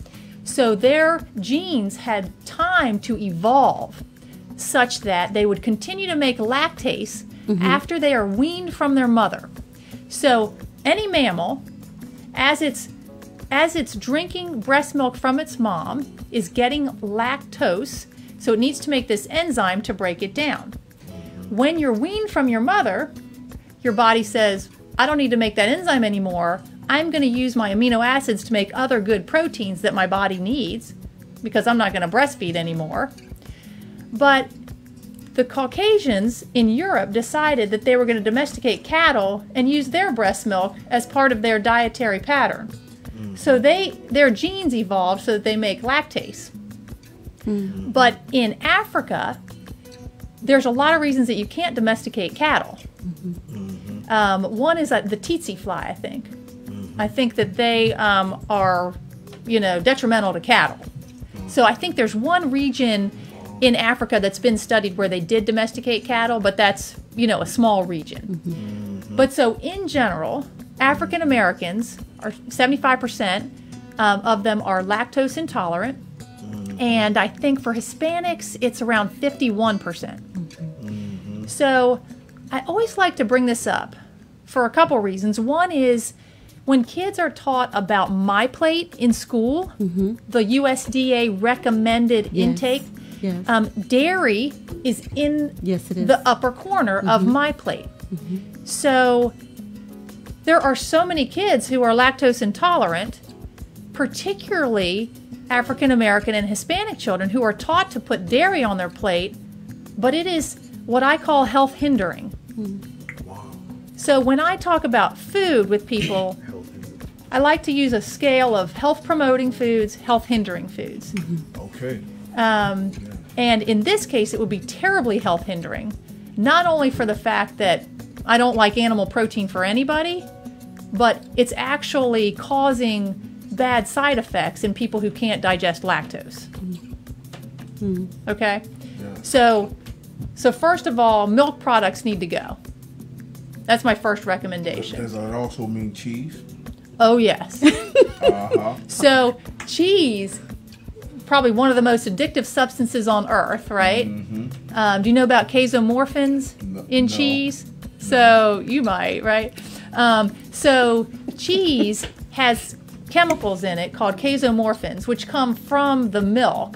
So their genes had time to evolve such that they would continue to make lactase after they are weaned from their mother. So any mammal, as it's as it's drinking breast milk from its mom, is getting lactose, so it needs to make this enzyme to break it down. When you're weaned from your mother, your body says, I don't need to make that enzyme anymore. I'm going to use my amino acids to make other good proteins that my body needs because I'm not going to breastfeed anymore. But the Caucasians in Europe decided that they were going to domesticate cattle and use their breast milk as part of their dietary pattern. So they their genes evolved so that they make lactase. Mm-hmm. But in Africa, there's a lot of reasons that you can't domesticate cattle. Mm-hmm. Um, one is uh, the tsetse fly, I think. Mm-hmm. I think that they um, are, you know, detrimental to cattle. Mm-hmm. So I think there's one region in Africa that's been studied where they did domesticate cattle, but that's, you know, a small region. Mm-hmm. But so in general, African Americans are seventy-five percent um, of them are lactose intolerant. Mm-hmm. And I think for Hispanics, it's around fifty-one percent. Mm-hmm. So I always like to bring this up for a couple reasons. One is when kids are taught about My Plate in school, mm-hmm. the U S D A recommended yes. intake, yes. Um, dairy is in yes, it is. the upper corner mm-hmm. of My Plate. Mm-hmm. So there are so many kids who are lactose intolerant, particularly African American and Hispanic children who are taught to put dairy on their plate, but it is what I call health hindering. Mm. Wow. So when I talk about food with people, I like to use a scale of health promoting foods, health hindering foods. Mm-hmm. Okay. Um, yeah. And in this case, it would be terribly health hindering, not only for the fact that I don't like animal protein for anybody, but it's actually causing bad side effects in people who can't digest lactose. Mm-hmm. Okay? Yeah. So, so first of all, milk products need to go. That's my first recommendation. Does that also mean cheese? Oh, yes. uh-huh. So, cheese, probably one of the most addictive substances on earth, right? Mm-hmm. Um, do you know about casomorphins no, in no. cheese? So, you might, right? Um, so, cheese has chemicals in it called casomorphins, which come from the milk,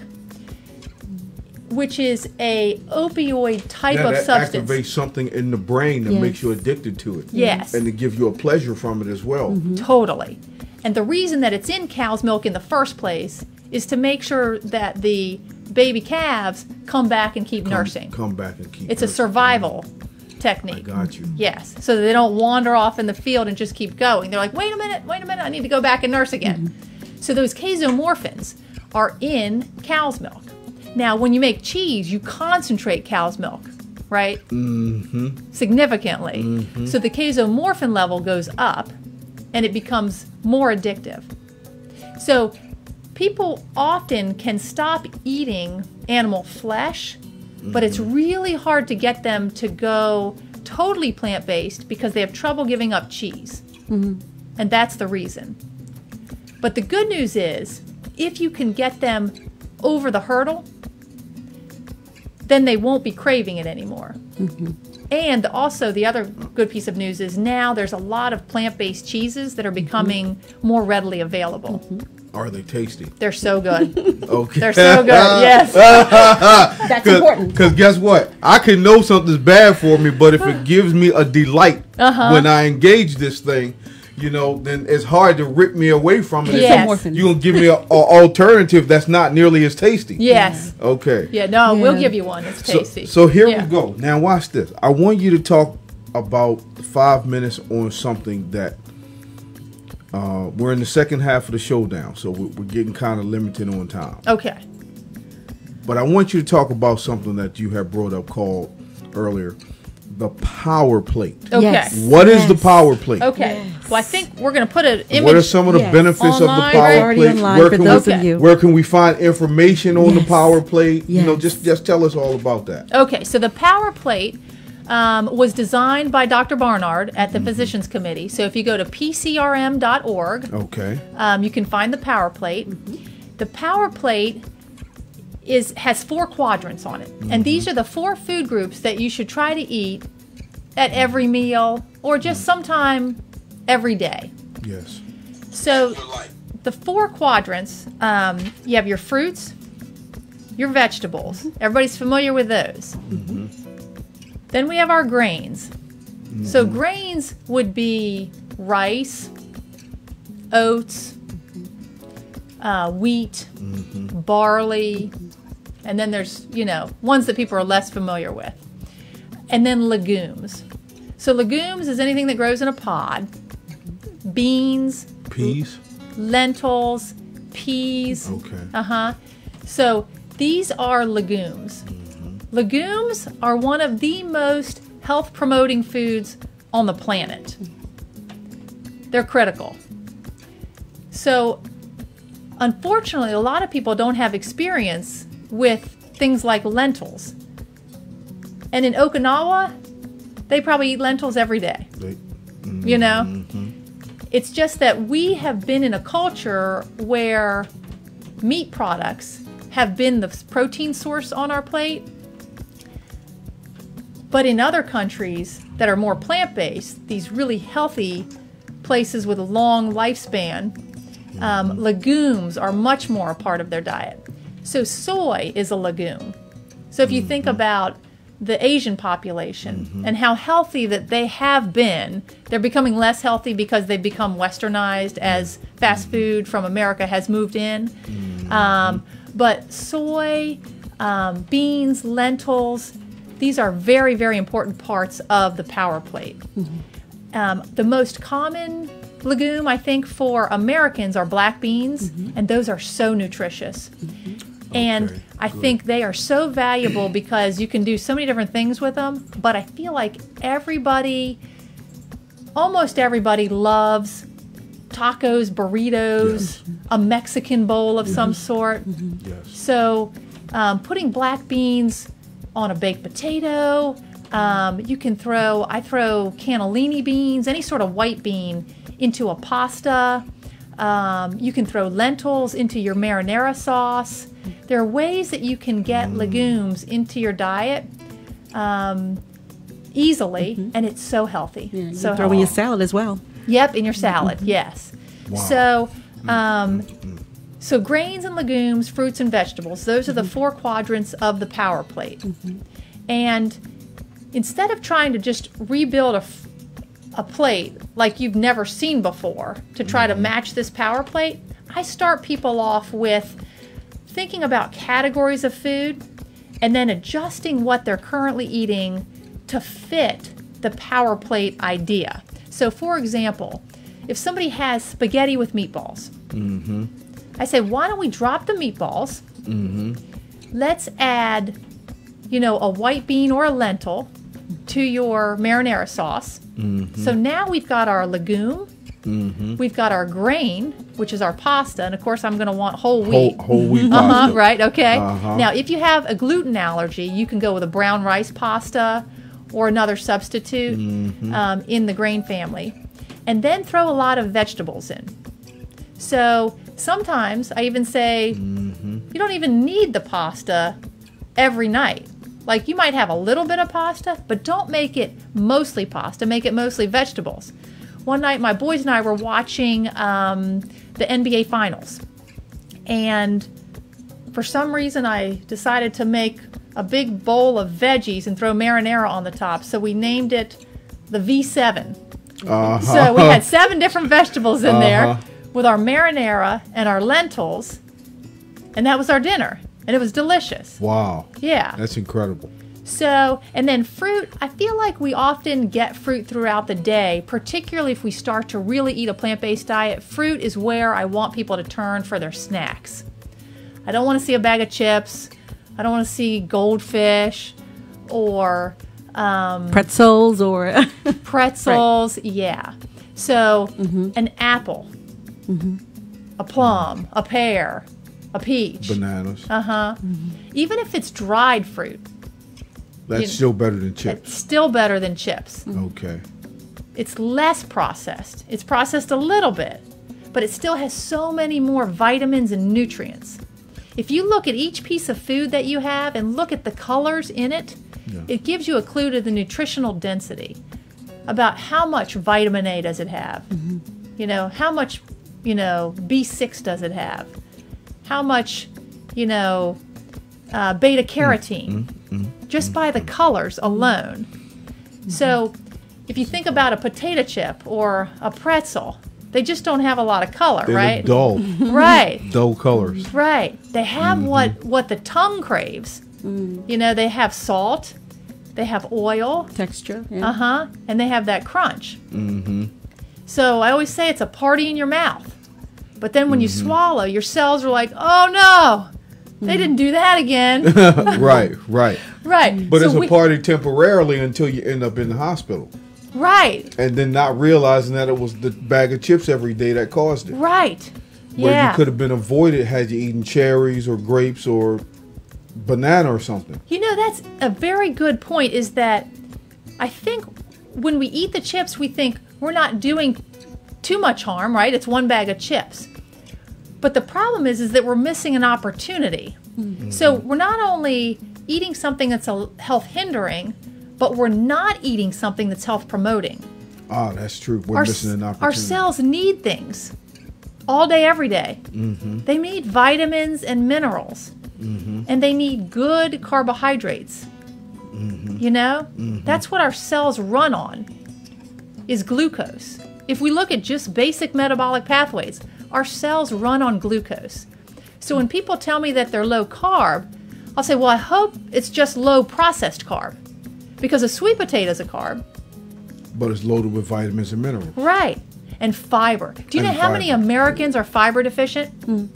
which is a opioid type yeah, of that substance. activates something in the brain that Yes. makes you addicted to it. Yes. And to give you a pleasure from it as well. Mm-hmm. Totally. And the reason that it's in cow's milk in the first place is to make sure that the baby calves come back and keep Come, nursing. Come back and keep It's a nursing. survival technique. I got you. Yes. So that they don't wander off in the field and just keep going. They're like, wait a minute, wait a minute, I need to go back and nurse again. Mm-hmm. So those casomorphins are in cow's milk. Now, when you make cheese, you concentrate cow's milk, right? Mm-hmm. Significantly. Mm-hmm. So the casomorphin level goes up and it becomes more addictive. So people often can stop eating animal flesh, mm-hmm. but it's really hard to get them to go totally plant-based because they have trouble giving up cheese. Mm-hmm. And that's the reason. But the good news is, if you can get them over the hurdle, then they won't be craving it anymore. Mm-hmm. And also, the other good piece of news is now there's a lot of plant-based cheeses that are becoming mm-hmm. more readily available. Mm-hmm. Are they tasty? They're so good. Okay. They're so good, yes. That's important. Because guess what? I can know something's bad for me, but if it gives me a delight uh-huh. when I engage this thing, you know, then it's hard to rip me away from it. Yes. You're going to give me an alternative that's not nearly as tasty. Yes. Okay. Yeah, no, Yeah. we'll give you one. It's tasty. So, so here Yeah. we go. Now watch this. I want you to talk about five minutes on something that uh, we're in the second half of the showdown, so we're, we're getting kind of limited on time. Okay. But I want you to talk about something that you have brought up called earlier, the power plate. Okay. Yes. What is the Yes. power plate? Okay. Yes. Well, I think we're going to put an image. What are some of the Yes. benefits of the Online, power right? Already plate? online Where for can those we, of you. Where can we find information on the Yes. power plate? You know, Yes. just just tell us all about that. Okay, so the power plate um, was designed by Doctor Barnard at the Physicians Committee. So if you go to P C R M dot org, Okay. um, you can find the power plate. The power plate is has four quadrants on it, and these are the four food groups that you should try to eat at every meal or just sometime every day. Yes. So the four quadrants, um, you have your fruits, your vegetables. Everybody's familiar with those. Then we have our grains. So grains would be rice, oats, uh, wheat, barley, and then there's, you know, ones that people are less familiar with. And then legumes. So legumes is anything that grows in a pod. Beans, Peas. lentils, peas. Okay. Uh-huh. So these are legumes. Legumes are one of the most health-promoting foods on the planet. They're critical. So unfortunately, a lot of people don't have experience with things like lentils. And in Okinawa, they probably eat lentils every day. They, You know? It's just that we have been in a culture where meat products have been the protein source on our plate. But in other countries that are more plant-based, these really healthy places with a long lifespan, um, legumes are much more a part of their diet. So soy is a legume. So if you think about the Asian population and how healthy that they have been, they're becoming less healthy because they've become westernized as fast food from America has moved in. Um, but soy, um, beans, lentils, these are very, very important parts of the power plate. Um, the most common legume, I think, for Americans are black beans, and those are so nutritious. And Okay, I good. think they are so valuable because you can do so many different things with them. But I feel like everybody, almost everybody, loves tacos, burritos, a Mexican bowl of some sort. yes. So um, putting black beans on a baked potato, um, you can throw, I throw cannellini beans, any sort of white bean into a pasta. Um, you can throw lentils into your marinara sauce. There are ways that you can get legumes into your diet um, easily, and it's so healthy. Yeah, you so can throw in your healthy. salad as well. Yep, in your salad, yes. Wow. So, um, so grains and legumes, fruits and vegetables, those are the four quadrants of the power plate. And instead of trying to just rebuild a, f- a plate like you've never seen before to try to match this power plate, I start people off with thinking about categories of food and then adjusting what they're currently eating to fit the power plate idea. So, for example, if somebody has spaghetti with meatballs, I say, why don't we drop the meatballs? Let's add, you know, a white bean or a lentil to your marinara sauce. So now we've got our legume, we've got our grain, which is our pasta, and of course I'm going to want whole wheat. Whole, whole wheat Uh-huh, pasta. right, okay. Uh-huh. Now, if you have a gluten allergy, you can go with a brown rice pasta or another substitute um, in the grain family. And then throw a lot of vegetables in. So sometimes I even say, you don't even need the pasta every night. Like, you might have a little bit of pasta, but don't make it mostly pasta. Make it mostly vegetables. One night, my boys and I were watching um, the N B A Finals. And for some reason, I decided to make a big bowl of veggies and throw marinara on the top. So we named it the V seven. Uh-huh. So we had seven different vegetables in there Uh-huh. with our marinara and our lentils, and that was our dinner, and it was delicious. Wow. Yeah. That's incredible. So, and then fruit, I feel like we often get fruit throughout the day, particularly if we start to really eat a plant-based diet. Fruit is where I want people to turn for their snacks. I don't want to see a bag of chips. I don't want to see goldfish or um, Pretzels or pretzels. Yeah. So, Mm-hmm. an apple, a plum, a pear, a peach. Bananas. Uh-huh. Even if it's dried fruit, That's you- still better than it's chips. still better than chips. Okay. It's less processed. It's processed a little bit, but it still has so many more vitamins and nutrients. If you look at each piece of food that you have and look at the colors in it, Yeah. it gives you a clue to the nutritional density about how much vitamin A does it have. You know, how much, you know, B six does it have? How much, you know, uh, beta carotene, just by the colors alone. So if you think about a potato chip or a pretzel, they just don't have a lot of color, They right? look dull. Right, dull colors. right. They have what, what the tongue craves. You know, they have salt, they have oil, texture. Yeah. uh-huh, and they have that crunch. Mm-hmm. So I always say it's a party in your mouth. But then when you swallow, your cells are like, oh no, they didn't do that again. Right, right. Right. But so it's a we- party temporarily until you end up in the hospital. Right, And then not realizing that it was the bag of chips every day that caused it. right. Where yeah. you could have been avoided had you eaten cherries or grapes or banana or something. You know, that's a very good point, is that I think when we eat the chips, we think we're not doing too much harm, right? It's one bag of chips. But the problem is, is that we're missing an opportunity. So we're not only eating something that's a health hindering, but we're not eating something that's health promoting. Ah, that's true. We're Our, missing an opportunity. our cells need things all day, every day. They need vitamins and minerals, and they need good carbohydrates. You know, that's what our cells run on, is glucose. If we look at just basic metabolic pathways, our cells run on glucose. So when people tell me that they're low carb, I'll say, well, I hope it's just low processed carb, because a sweet potato is a carb. But it's loaded with vitamins and minerals. Right. And fiber. Do you And know how many fiber. Americans are fiber deficient?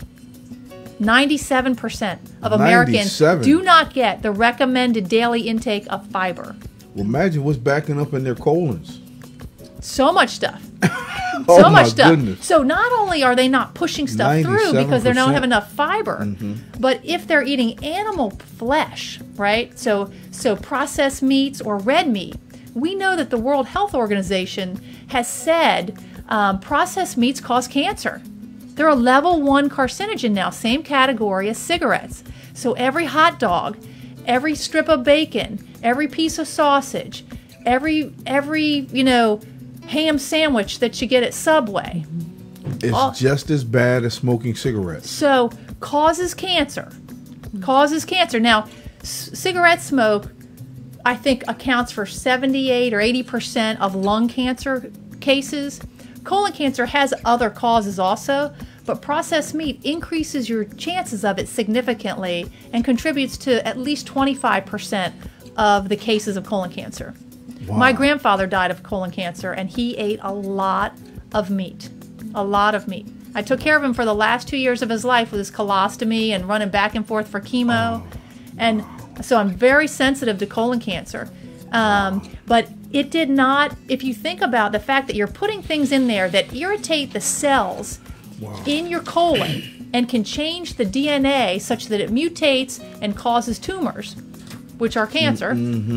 ninety-seven percent of Americans ninety-seven? do not get the recommended daily intake of fiber. Well, imagine what's backing up in their colons. So much stuff. Oh, so my much stuff. goodness. So not only are they not pushing stuff through because they don't have ninety-seven percent. enough fiber, but if they're eating animal flesh, right? So so processed meats or red meat, we know that the World Health Organization has said um, processed meats cause cancer. They're a level one carcinogen now, same category as cigarettes. So every hot dog, every strip of bacon, every piece of sausage, every every you know ham sandwich that you get at Subway, It's Oh. just as bad as smoking cigarettes. so causes cancer. Causes cancer. Now, c- cigarette smoke, I think, accounts for seventy-eight or eighty percent of lung cancer cases. Colon cancer has other causes also, but processed meat increases your chances of it significantly and contributes to at least twenty-five percent of the cases of colon cancer. My Wow. grandfather died of colon cancer, and he ate a lot of meat. A lot of meat. I took care of him for the last two years of his life with his colostomy and running back and forth for chemo. And so I'm very sensitive to colon cancer. Um, but it did not, if you think about the fact that you're putting things in there that irritate the cells in your colon and can change the D N A such that it mutates and causes tumors, which are cancer.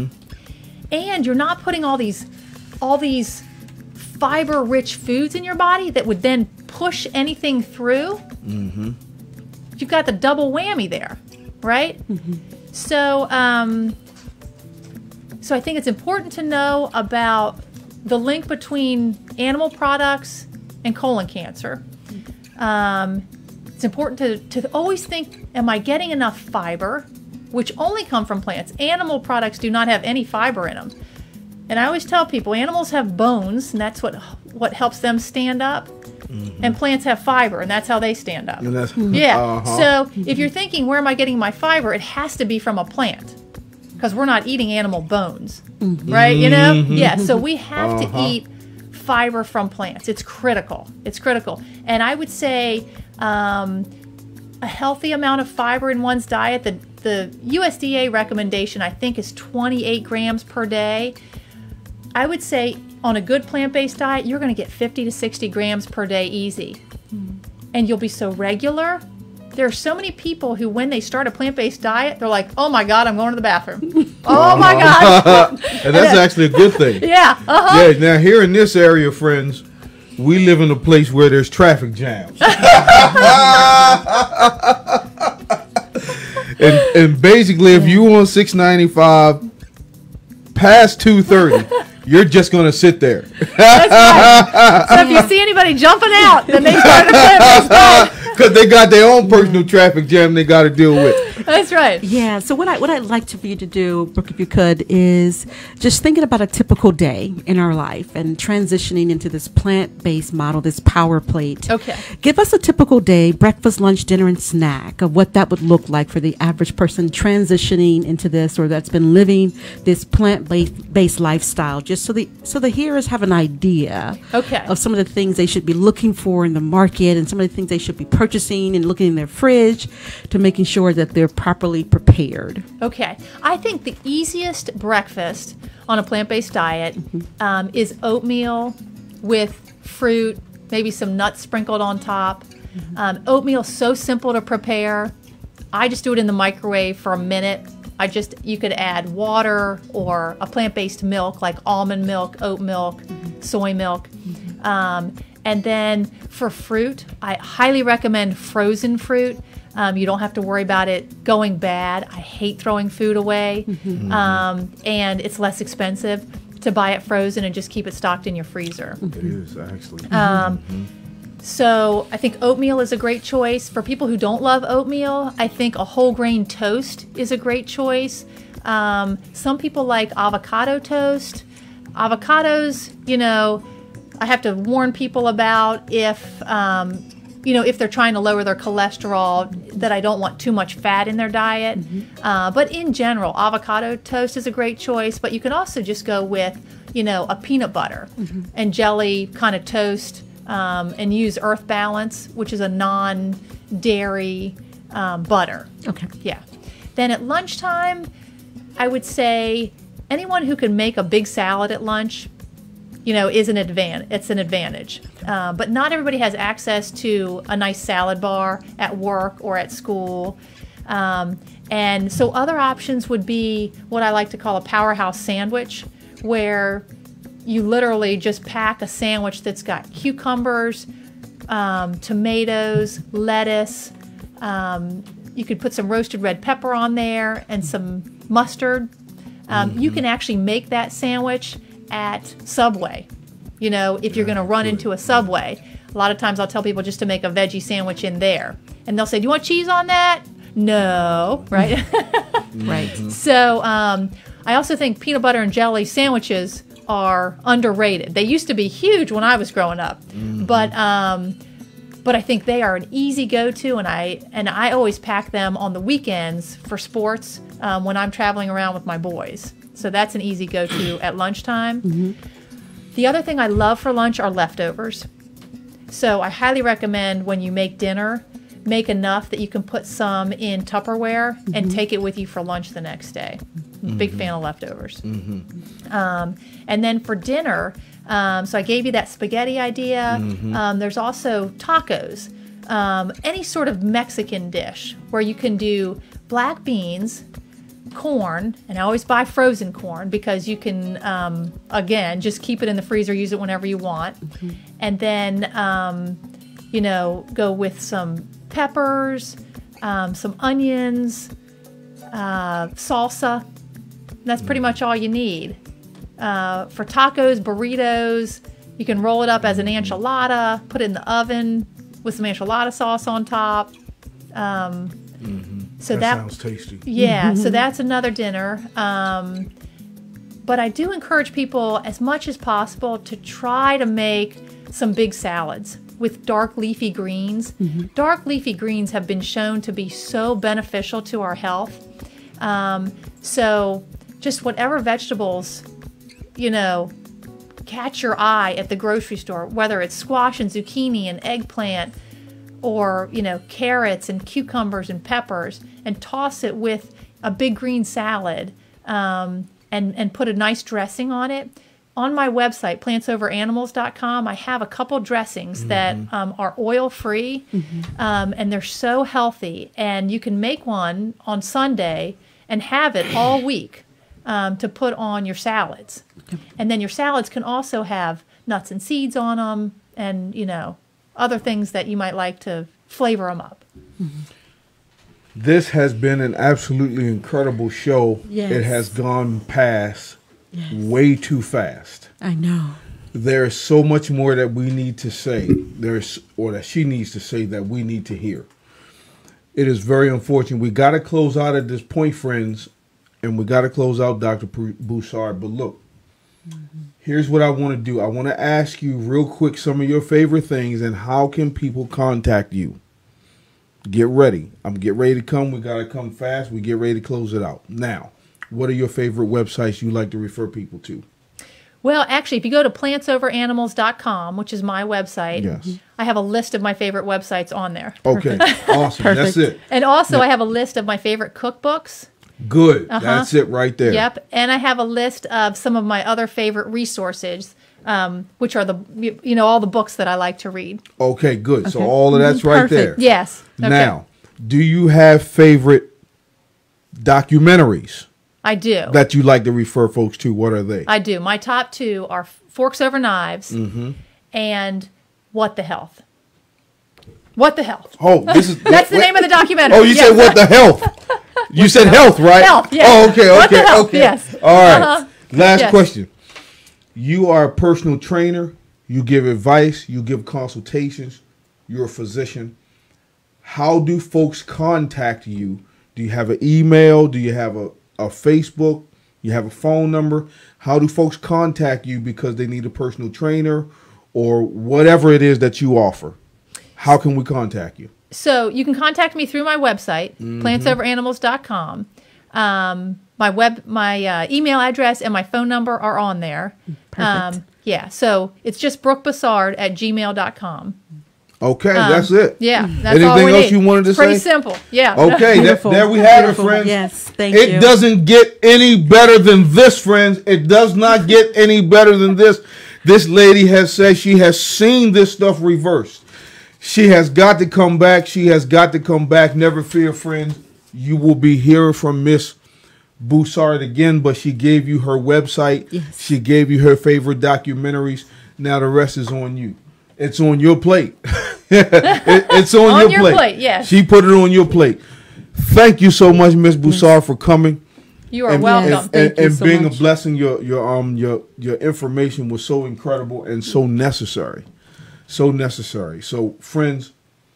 And you're not putting all these all these fiber-rich foods in your body that would then push anything through. Mm-hmm. You've got the double whammy there, right? Mm-hmm. So, um, so I think it's important to know about the link between animal products and colon cancer. Um, it's important to, to always think, am I getting enough fiber, which only come from plants? Animal products do not have any fiber in them. And I always tell people animals have bones, and that's what what helps them stand up. Mm-hmm. And plants have fiber, and that's how they stand up. And that's, yeah. uh-huh. So if you're thinking, where am I getting my fiber? It has to be from a plant, because we're not eating animal bones, mm-hmm. right? You know? Mm-hmm. Yeah. So we have uh-huh. to eat fiber from plants. It's critical. It's critical. And I would say um, a healthy amount of fiber in one's diet. The the U S D A recommendation, I think, is twenty-eight grams per day. I would say on a good plant-based diet, you're going to get fifty to sixty grams per day easy. Mm. And you'll be so regular. There are so many people who, when they start a plant-based diet, they're like, oh my God, I'm going to the bathroom. Oh my God. And that's actually a good thing. Yeah. Uh-huh. Yeah. Now, here in this area, friends, we live in a place where there's traffic jams. and, and basically, if you on six ninety-five past two thirty, you're just going to sit there. That's right. So if you see anybody jumping out, then they started a plant-based diet. Because they got their own personal traffic jam they got to deal with. That's right. Yeah. So what I what I'd like to for you to do, Brooke, if you could, is just thinking about a typical day in our life and transitioning into this plant-based model, this power plate. Okay. Give us a typical day, breakfast, lunch, dinner, and snack of what that would look like for the average person transitioning into this, or that's been living this plant-based based lifestyle, just so the so the hearers have an idea okay. of some of the things they should be looking for in the market and some of the things they should be purchasing and looking in their fridge to making sure that they're properly prepared. Okay. I think the easiest breakfast on a plant-based diet mm-hmm. um, is oatmeal with fruit, maybe some nuts sprinkled on top. Mm-hmm. Um, oatmeal, so simple to prepare. I just do it in the microwave for a minute. I just, you could add water or a plant-based milk like almond milk, oat milk, mm-hmm. soy milk. Mm-hmm. Um, and then for fruit, I highly recommend frozen fruit. Um, you don't have to worry about it going bad. I hate throwing food away. Mm-hmm. Um, and it's less expensive to buy it frozen and just keep it stocked in your freezer. It is, actually. Um, mm-hmm. So I think oatmeal is a great choice. For people who don't love oatmeal, I think a whole grain toast is a great choice. Um, some people like avocado toast. Avocados, you know, I have to warn people about if, um, you know, if they're trying to lower their cholesterol, that I don't want too much fat in their diet. Mm-hmm. Uh, but in general, avocado toast is a great choice. But you can also just go with, you know, a peanut butter mm-hmm. and jelly kind of toast. Um, and use Earth Balance, which is a non-dairy um, butter. Okay. Yeah. Then at lunchtime, I would say anyone who can make a big salad at lunch, you know, is an advan- It's an advantage. Uh, but not everybody has access to a nice salad bar at work or at school. Um, and so other options would be what I like to call a powerhouse sandwich, where you literally just pack a sandwich that's got cucumbers, um, tomatoes, lettuce. Um, you could put some roasted red pepper on there and some mustard. Um, mm-hmm. You can actually make that sandwich at Subway. You know, if you're going to run into a Subway, a lot of times I'll tell people just to make a veggie sandwich in there. And they'll say, do you want cheese on that? No, right? Right. So um, I also think peanut butter and jelly sandwiches are underrated. They used to be huge when I was growing up, mm-hmm. but um, but I think they are an easy go-to, and I and I always pack them on the weekends for sports um, when I'm traveling around with my boys. So that's an easy go-to at lunchtime. Mm-hmm. The other thing I love for lunch are leftovers. So I highly recommend when you make dinner, make enough that you can put some in Tupperware mm-hmm. and take it with you for lunch the next day. Mm-hmm. Big fan of leftovers. Mm-hmm. Um, and then for dinner, um, so I gave you that spaghetti idea. Mm-hmm. Um, there's also tacos, um, any sort of Mexican dish where you can do black beans, corn, and I always buy frozen corn because you can, um, again, just keep it in the freezer, use it whenever you want. Mm-hmm. And then, um, you know, go with some peppers, um, some onions, uh, salsa. That's pretty much all you need. Uh, for tacos, burritos, you can roll it up as an enchilada, put it in the oven with some enchilada sauce on top. Um, mm-hmm. So that, that sounds tasty. Yeah, so that's another dinner. Um, but I do encourage people as much as possible to try to make some big salads with dark leafy greens. Mm-hmm. Dark leafy greens have been shown to be so beneficial to our health. Um, so just whatever vegetables, you know, catch your eye at the grocery store, whether it's squash and zucchini and eggplant, or, you know, carrots and cucumbers and peppers, and toss it with a big green salad, um, and, and put a nice dressing on it. On my website, plants over animals dot com, I have a couple dressings mm-hmm. that um, are oil-free, mm-hmm. um, and they're so healthy. And you can make one on Sunday and have it all week um, to put on your salads. And then your salads can also have nuts and seeds on them, and, you know, other things that you might like to flavor them up. Mm-hmm. This has been an absolutely incredible show. Yes. It has gone past yes. way too fast. I know. There's so much more that we need to say, there's or that she needs to say that we need to hear. It is very unfortunate. We got to close out at this point, friends, and we got to close out, Doctor Bussard. But look, mm-hmm. here's what I want to do. I want to ask you real quick some of your favorite things and how can people contact you. Get ready. I'm get ready to come. We got to come fast. We get ready to close it out. Now, what are your favorite websites you like to refer people to? Well, actually, if you go to plants over animals dot com, which is my website, yes. I have a list of my favorite websites on there. Okay, awesome. That's it. And also, yeah. I have a list of my favorite cookbooks. Good. Uh-huh. That's it right there. Yep. And I have a list of some of my other favorite resources, um, which are the, you know, all the books that I like to read. Okay, good. Okay. So all of that's right Perfect. there. Yes. Okay. Now, do you have favorite documentaries I do. that you like to refer folks to? What are they? I do. My top two are Forks Over Knives mm-hmm. and What the Health. What the Health. Oh, this is That's the wait, name of the documentary. Oh, you yes. said What the Health. You said health, right? Health, yes. Oh, okay, okay, What the health, okay. yes. All right. Uh-huh. Last Yes. question. You are a personal trainer. You give advice. You give consultations. You're a physician. How do folks contact you? Do you have an email? Do you have a, a Facebook? You have a phone number? How do folks contact you because they need a personal trainer or whatever it is that you offer? How can we contact you? So you can contact me through my website, mm-hmm. plants over animals dot com. Um, my web, my uh, email address and my phone number are on there. Perfect. Um, yeah, so it's just Brooke Bussard at gmail dot com. Okay, Um, that's it. Yeah, that's Anything all we else need. you wanted to it's pretty say? simple. Yeah. Okay, that, Beautiful. there we have Beautiful. it, friends. Yes, thank it you. It doesn't get any better than this, friends. It does not get any better than this. This lady has said she has seen this stuff reversed. She has got to come back. She has got to come back. Never fear, friends. You will be hearing from Miss Bussard again, but she gave you her website. Yes. She gave you her favorite documentaries. Now the rest is on you. It's on your plate. it, it's on, On your, your plate. plate, yes. She put it on your plate. Thank you so much, Miss Bussard, for coming. You are and, welcome. And, Thank and, you and so being much. a blessing. Your your um your your information was so incredible and so necessary, so necessary. So friends,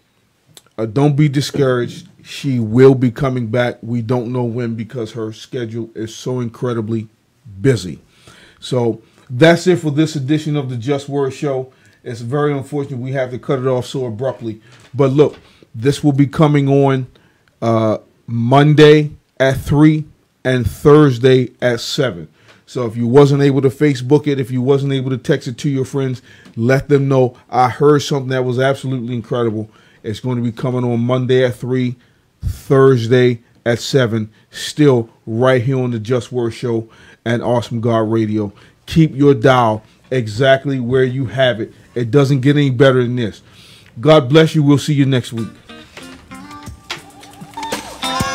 uh, don't be discouraged. She will be coming back. We don't know when because her schedule is so incredibly busy. So that's it for this edition of the Just Word Show. It's very unfortunate we have to cut it off so abruptly. But look, this will be coming on uh, Monday at three and Thursday at seven. So if you wasn't able to Facebook it, if you wasn't able to text it to your friends, let them know I heard something that was absolutely incredible. It's going to be coming on Monday at three, Thursday at seven, still right here on the Just Word Show and Awesome God Radio. Keep your dial exactly where you have it. It doesn't get any better than this. God bless you. We'll see you next week.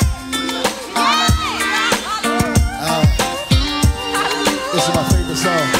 This is my favorite song.